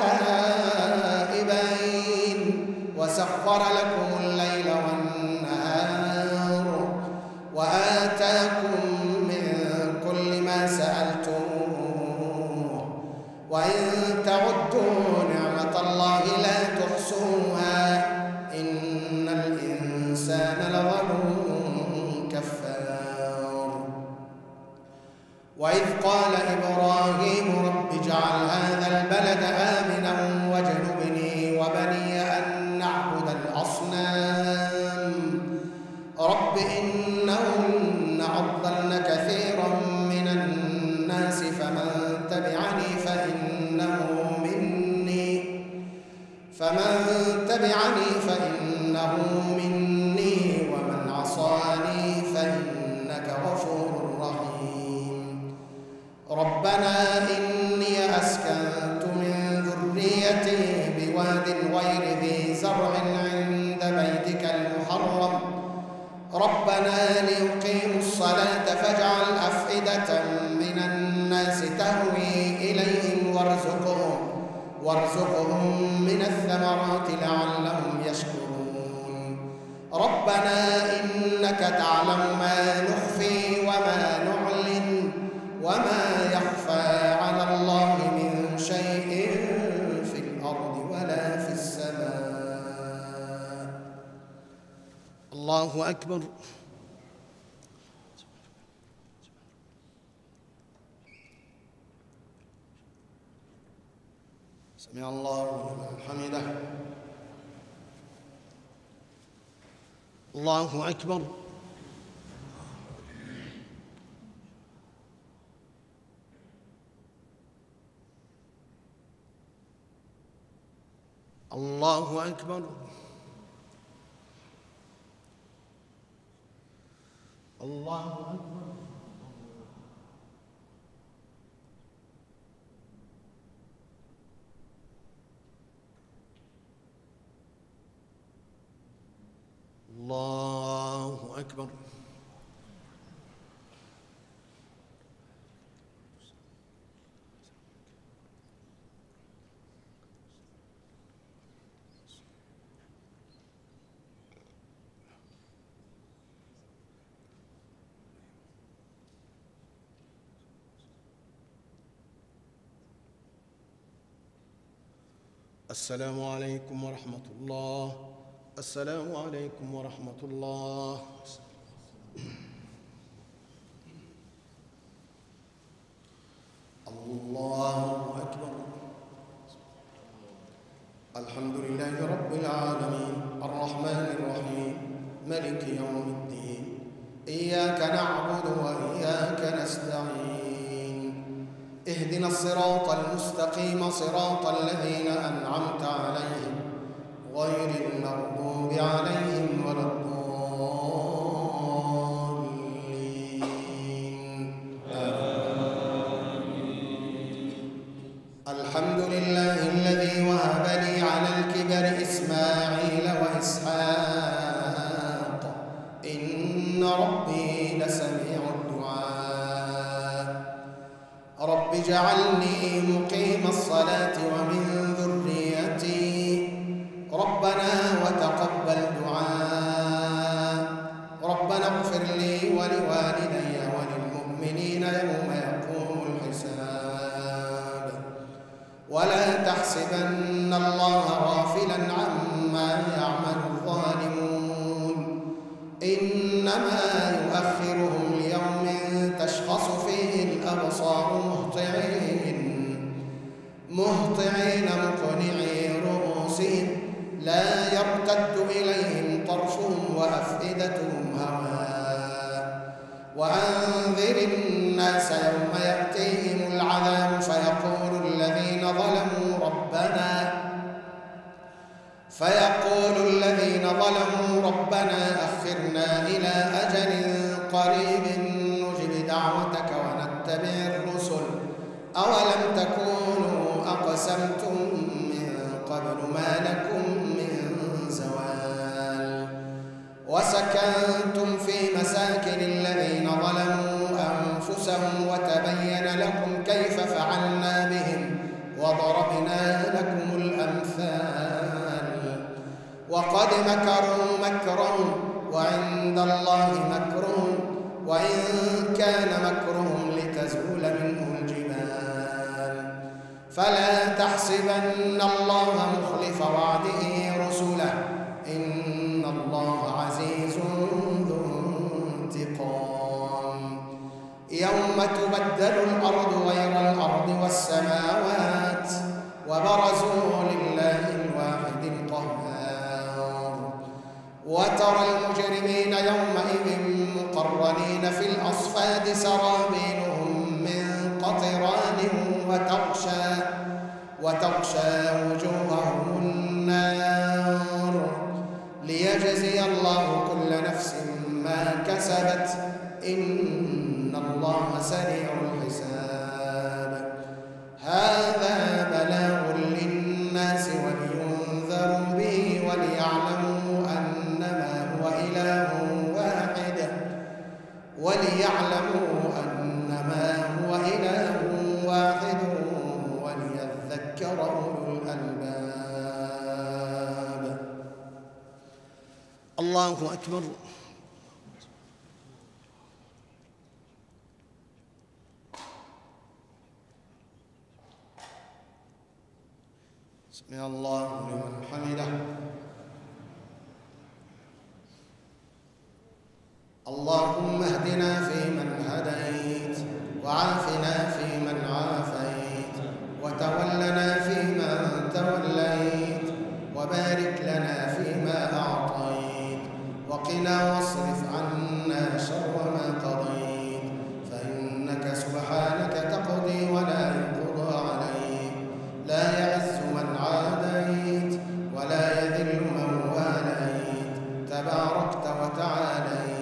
دائبين وسخر لكم الليل والنهار وآتاكم من كل ما سألتموه وإن تعدوا نعمة الله لا تحصوها إن الإنسان الإنسان لظلوم كفار. وإذ قال إبراهيم رب اجعل هذا البلد آمنا واجنبني وبني أن نعبد الأصنام رب إنهن أضلن كثيرا من الناس فمن تبعني فإنه مني فمن تبعني فإنه مني ومن عصاني فإنك غفور رحيم. ربنا إني أسكنت من ذريتي بواد غير ذي زرع عند بيتك المحرم ربنا ليقيموا الصلاة فاجعل أفئدة من الناس تهوي إليهم وارزقهم وارزقهم من الثمرات لعلهم يشكرون. ربنا إنك تعلم ما نخفي وما نعلن وما يخفى على الله من شيء في الأرض ولا في السماء. الله أكبر. سمع الله لمن حمده. الله أكبر. الله أكبر. الله أكبر. الله أكبر. السلام عليكم ورحمة الله. السلام عليكم ورحمة الله. الله أكبر. الحمد لله رب العالمين الرحمن الرحيم ملك يوم الدين إياك نعبد وإياك نستعين اهدنا الصراط المستقيم صراط الذين أنعمت عليهم غير المغضوب عليهم ولا الضالين. آمين. الحمد لله الذي وهب لي على الكبر إسماعيل وإسحاق إن ربي لسميع الدعاء. رب اجعلني مقيم الصلاة ومن ذريتي ربنا وتقبل دعاء. ربنا اغفر لي ولوالدي وللمؤمنين يوم يقوم الحساب. ولا تحسبن الله غافلا عما يعمل الظالمون إنما يؤخرهم ليوم تشخص فيه الأبصار مهطعين مهطعين مقنعي رؤوسهم لا يرتد إليهم طرفهم وأفئدتهم هواء. وأنذر الناس يوم يأتيهم العذاب فيقول الذين ظلموا ربنا فيقول الذين ظلموا ربنا أخرنا إلى أجل قريب نجب دعوتك ونتبع الرسل أولم تكونوا أقسمتم من قبل ما لكم من زوال. وسكنتم في مساكن الذين ظلموا أنفسهم وتبين لكم كيف فعلنا بهم وضربنا لكم الأمثال. وقد مكروا مكرهم وعند الله مكرهم وإن كان مكرهم لتزول منه الجبال. فلا تحسبن الله مخلف وعده رسله إن الله عزيز وتبدل الأرض غير الأرض والسماوات وبرزوا لله الواحد القهار. وترى المجرمين يومئذ مقرنين في الأصفاد سرابيلهم من قطران وتغشى وتغشى وجوههم النار ليجزي الله كل نفس ما كسبت إن الله سريع الحساب. هذا بلاغ للناس ولينذروا به وليعلموا أنما هو إله واحد وليعلموا أنما هو إله واحد وليذكر أولو الألباب. الله أكبر. سمع الله لمن حمده. اللهم اهدنا فيمن هديت وعافنا فيمن عافيت وتولنا فيمن توليت وبارك لنا فيما أعطيت وقنا واصرف عنا شر ما قضيت فإنك سبحانك تقضي ولا يقضى عليك لا يعز من عاديت ولا يذل من واليت تباركت وتعاليت.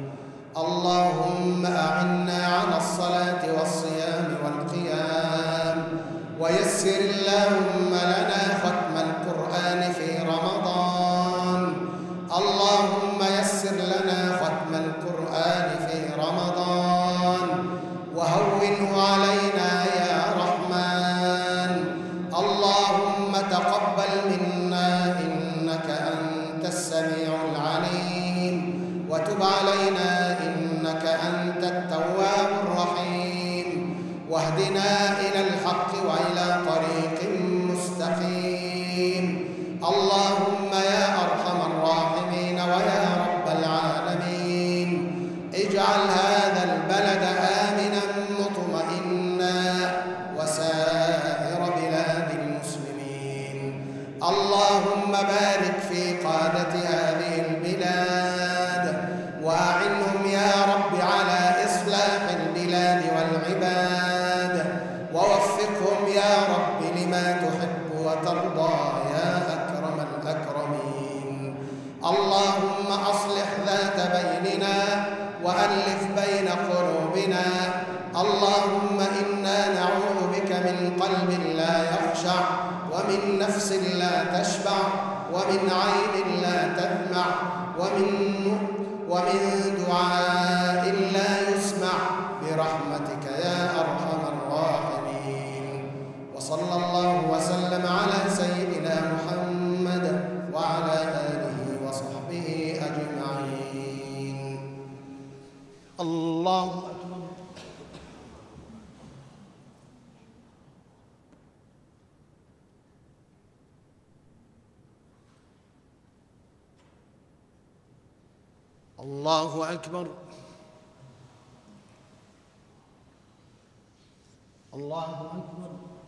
اللهم أعنا على الصلاة والصيام والقيام ويسر اللهم لنا ختم القرآن في رمضان. اللهم يسر لنا ختم القرآن في رمضان وهونه علينا يا رحمن. اللهم تقبل منا إنك أنت السميع العليم وتب علينا إنك أنت التواب الرحيم واهدنا إلى الحق وإلى طريق مستقيم. اللهم يا أرحم الراحمين ويا رب العالمين اجعل هذا البلد آمنا مطمئنا وسائر بلاد المسلمين. اللهم بارك في قادة هذه البلاد وأعنهم يا رب على إصلاح البلاد والعباد ووفقهم يا رب لما تحب وترضى يا أكرم الأكرمين. اللهم أصلح ذات بيننا وألف بين قلوبنا. اللهم إنا نعوذ بك من قلب لا يخشع ومن نفس لا تشبع ومن عين لا تدمع ومن ومن دعاء لا يسمع برحمتك يا أرحم الراحمين. وصلى الله وسلم على سيدنا محمد وعلى آله وصحبه أجمعين. الله أكبر. الله أكبر. الله أكبر.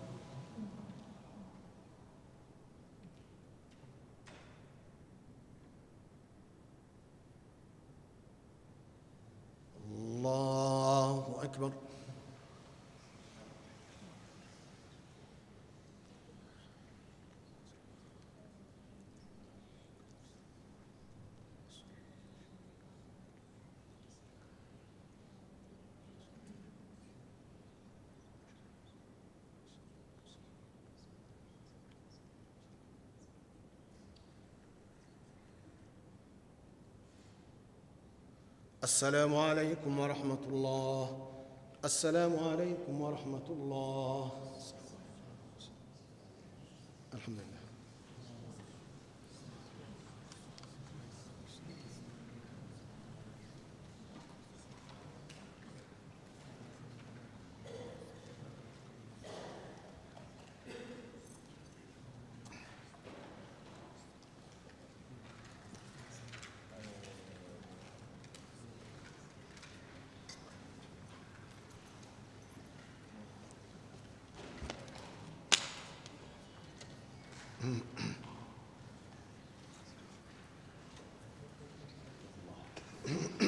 الله أكبر. السلام عليكم ورحمة الله. السلام عليكم ورحمة الله. الحمد لله. Mm-hmm.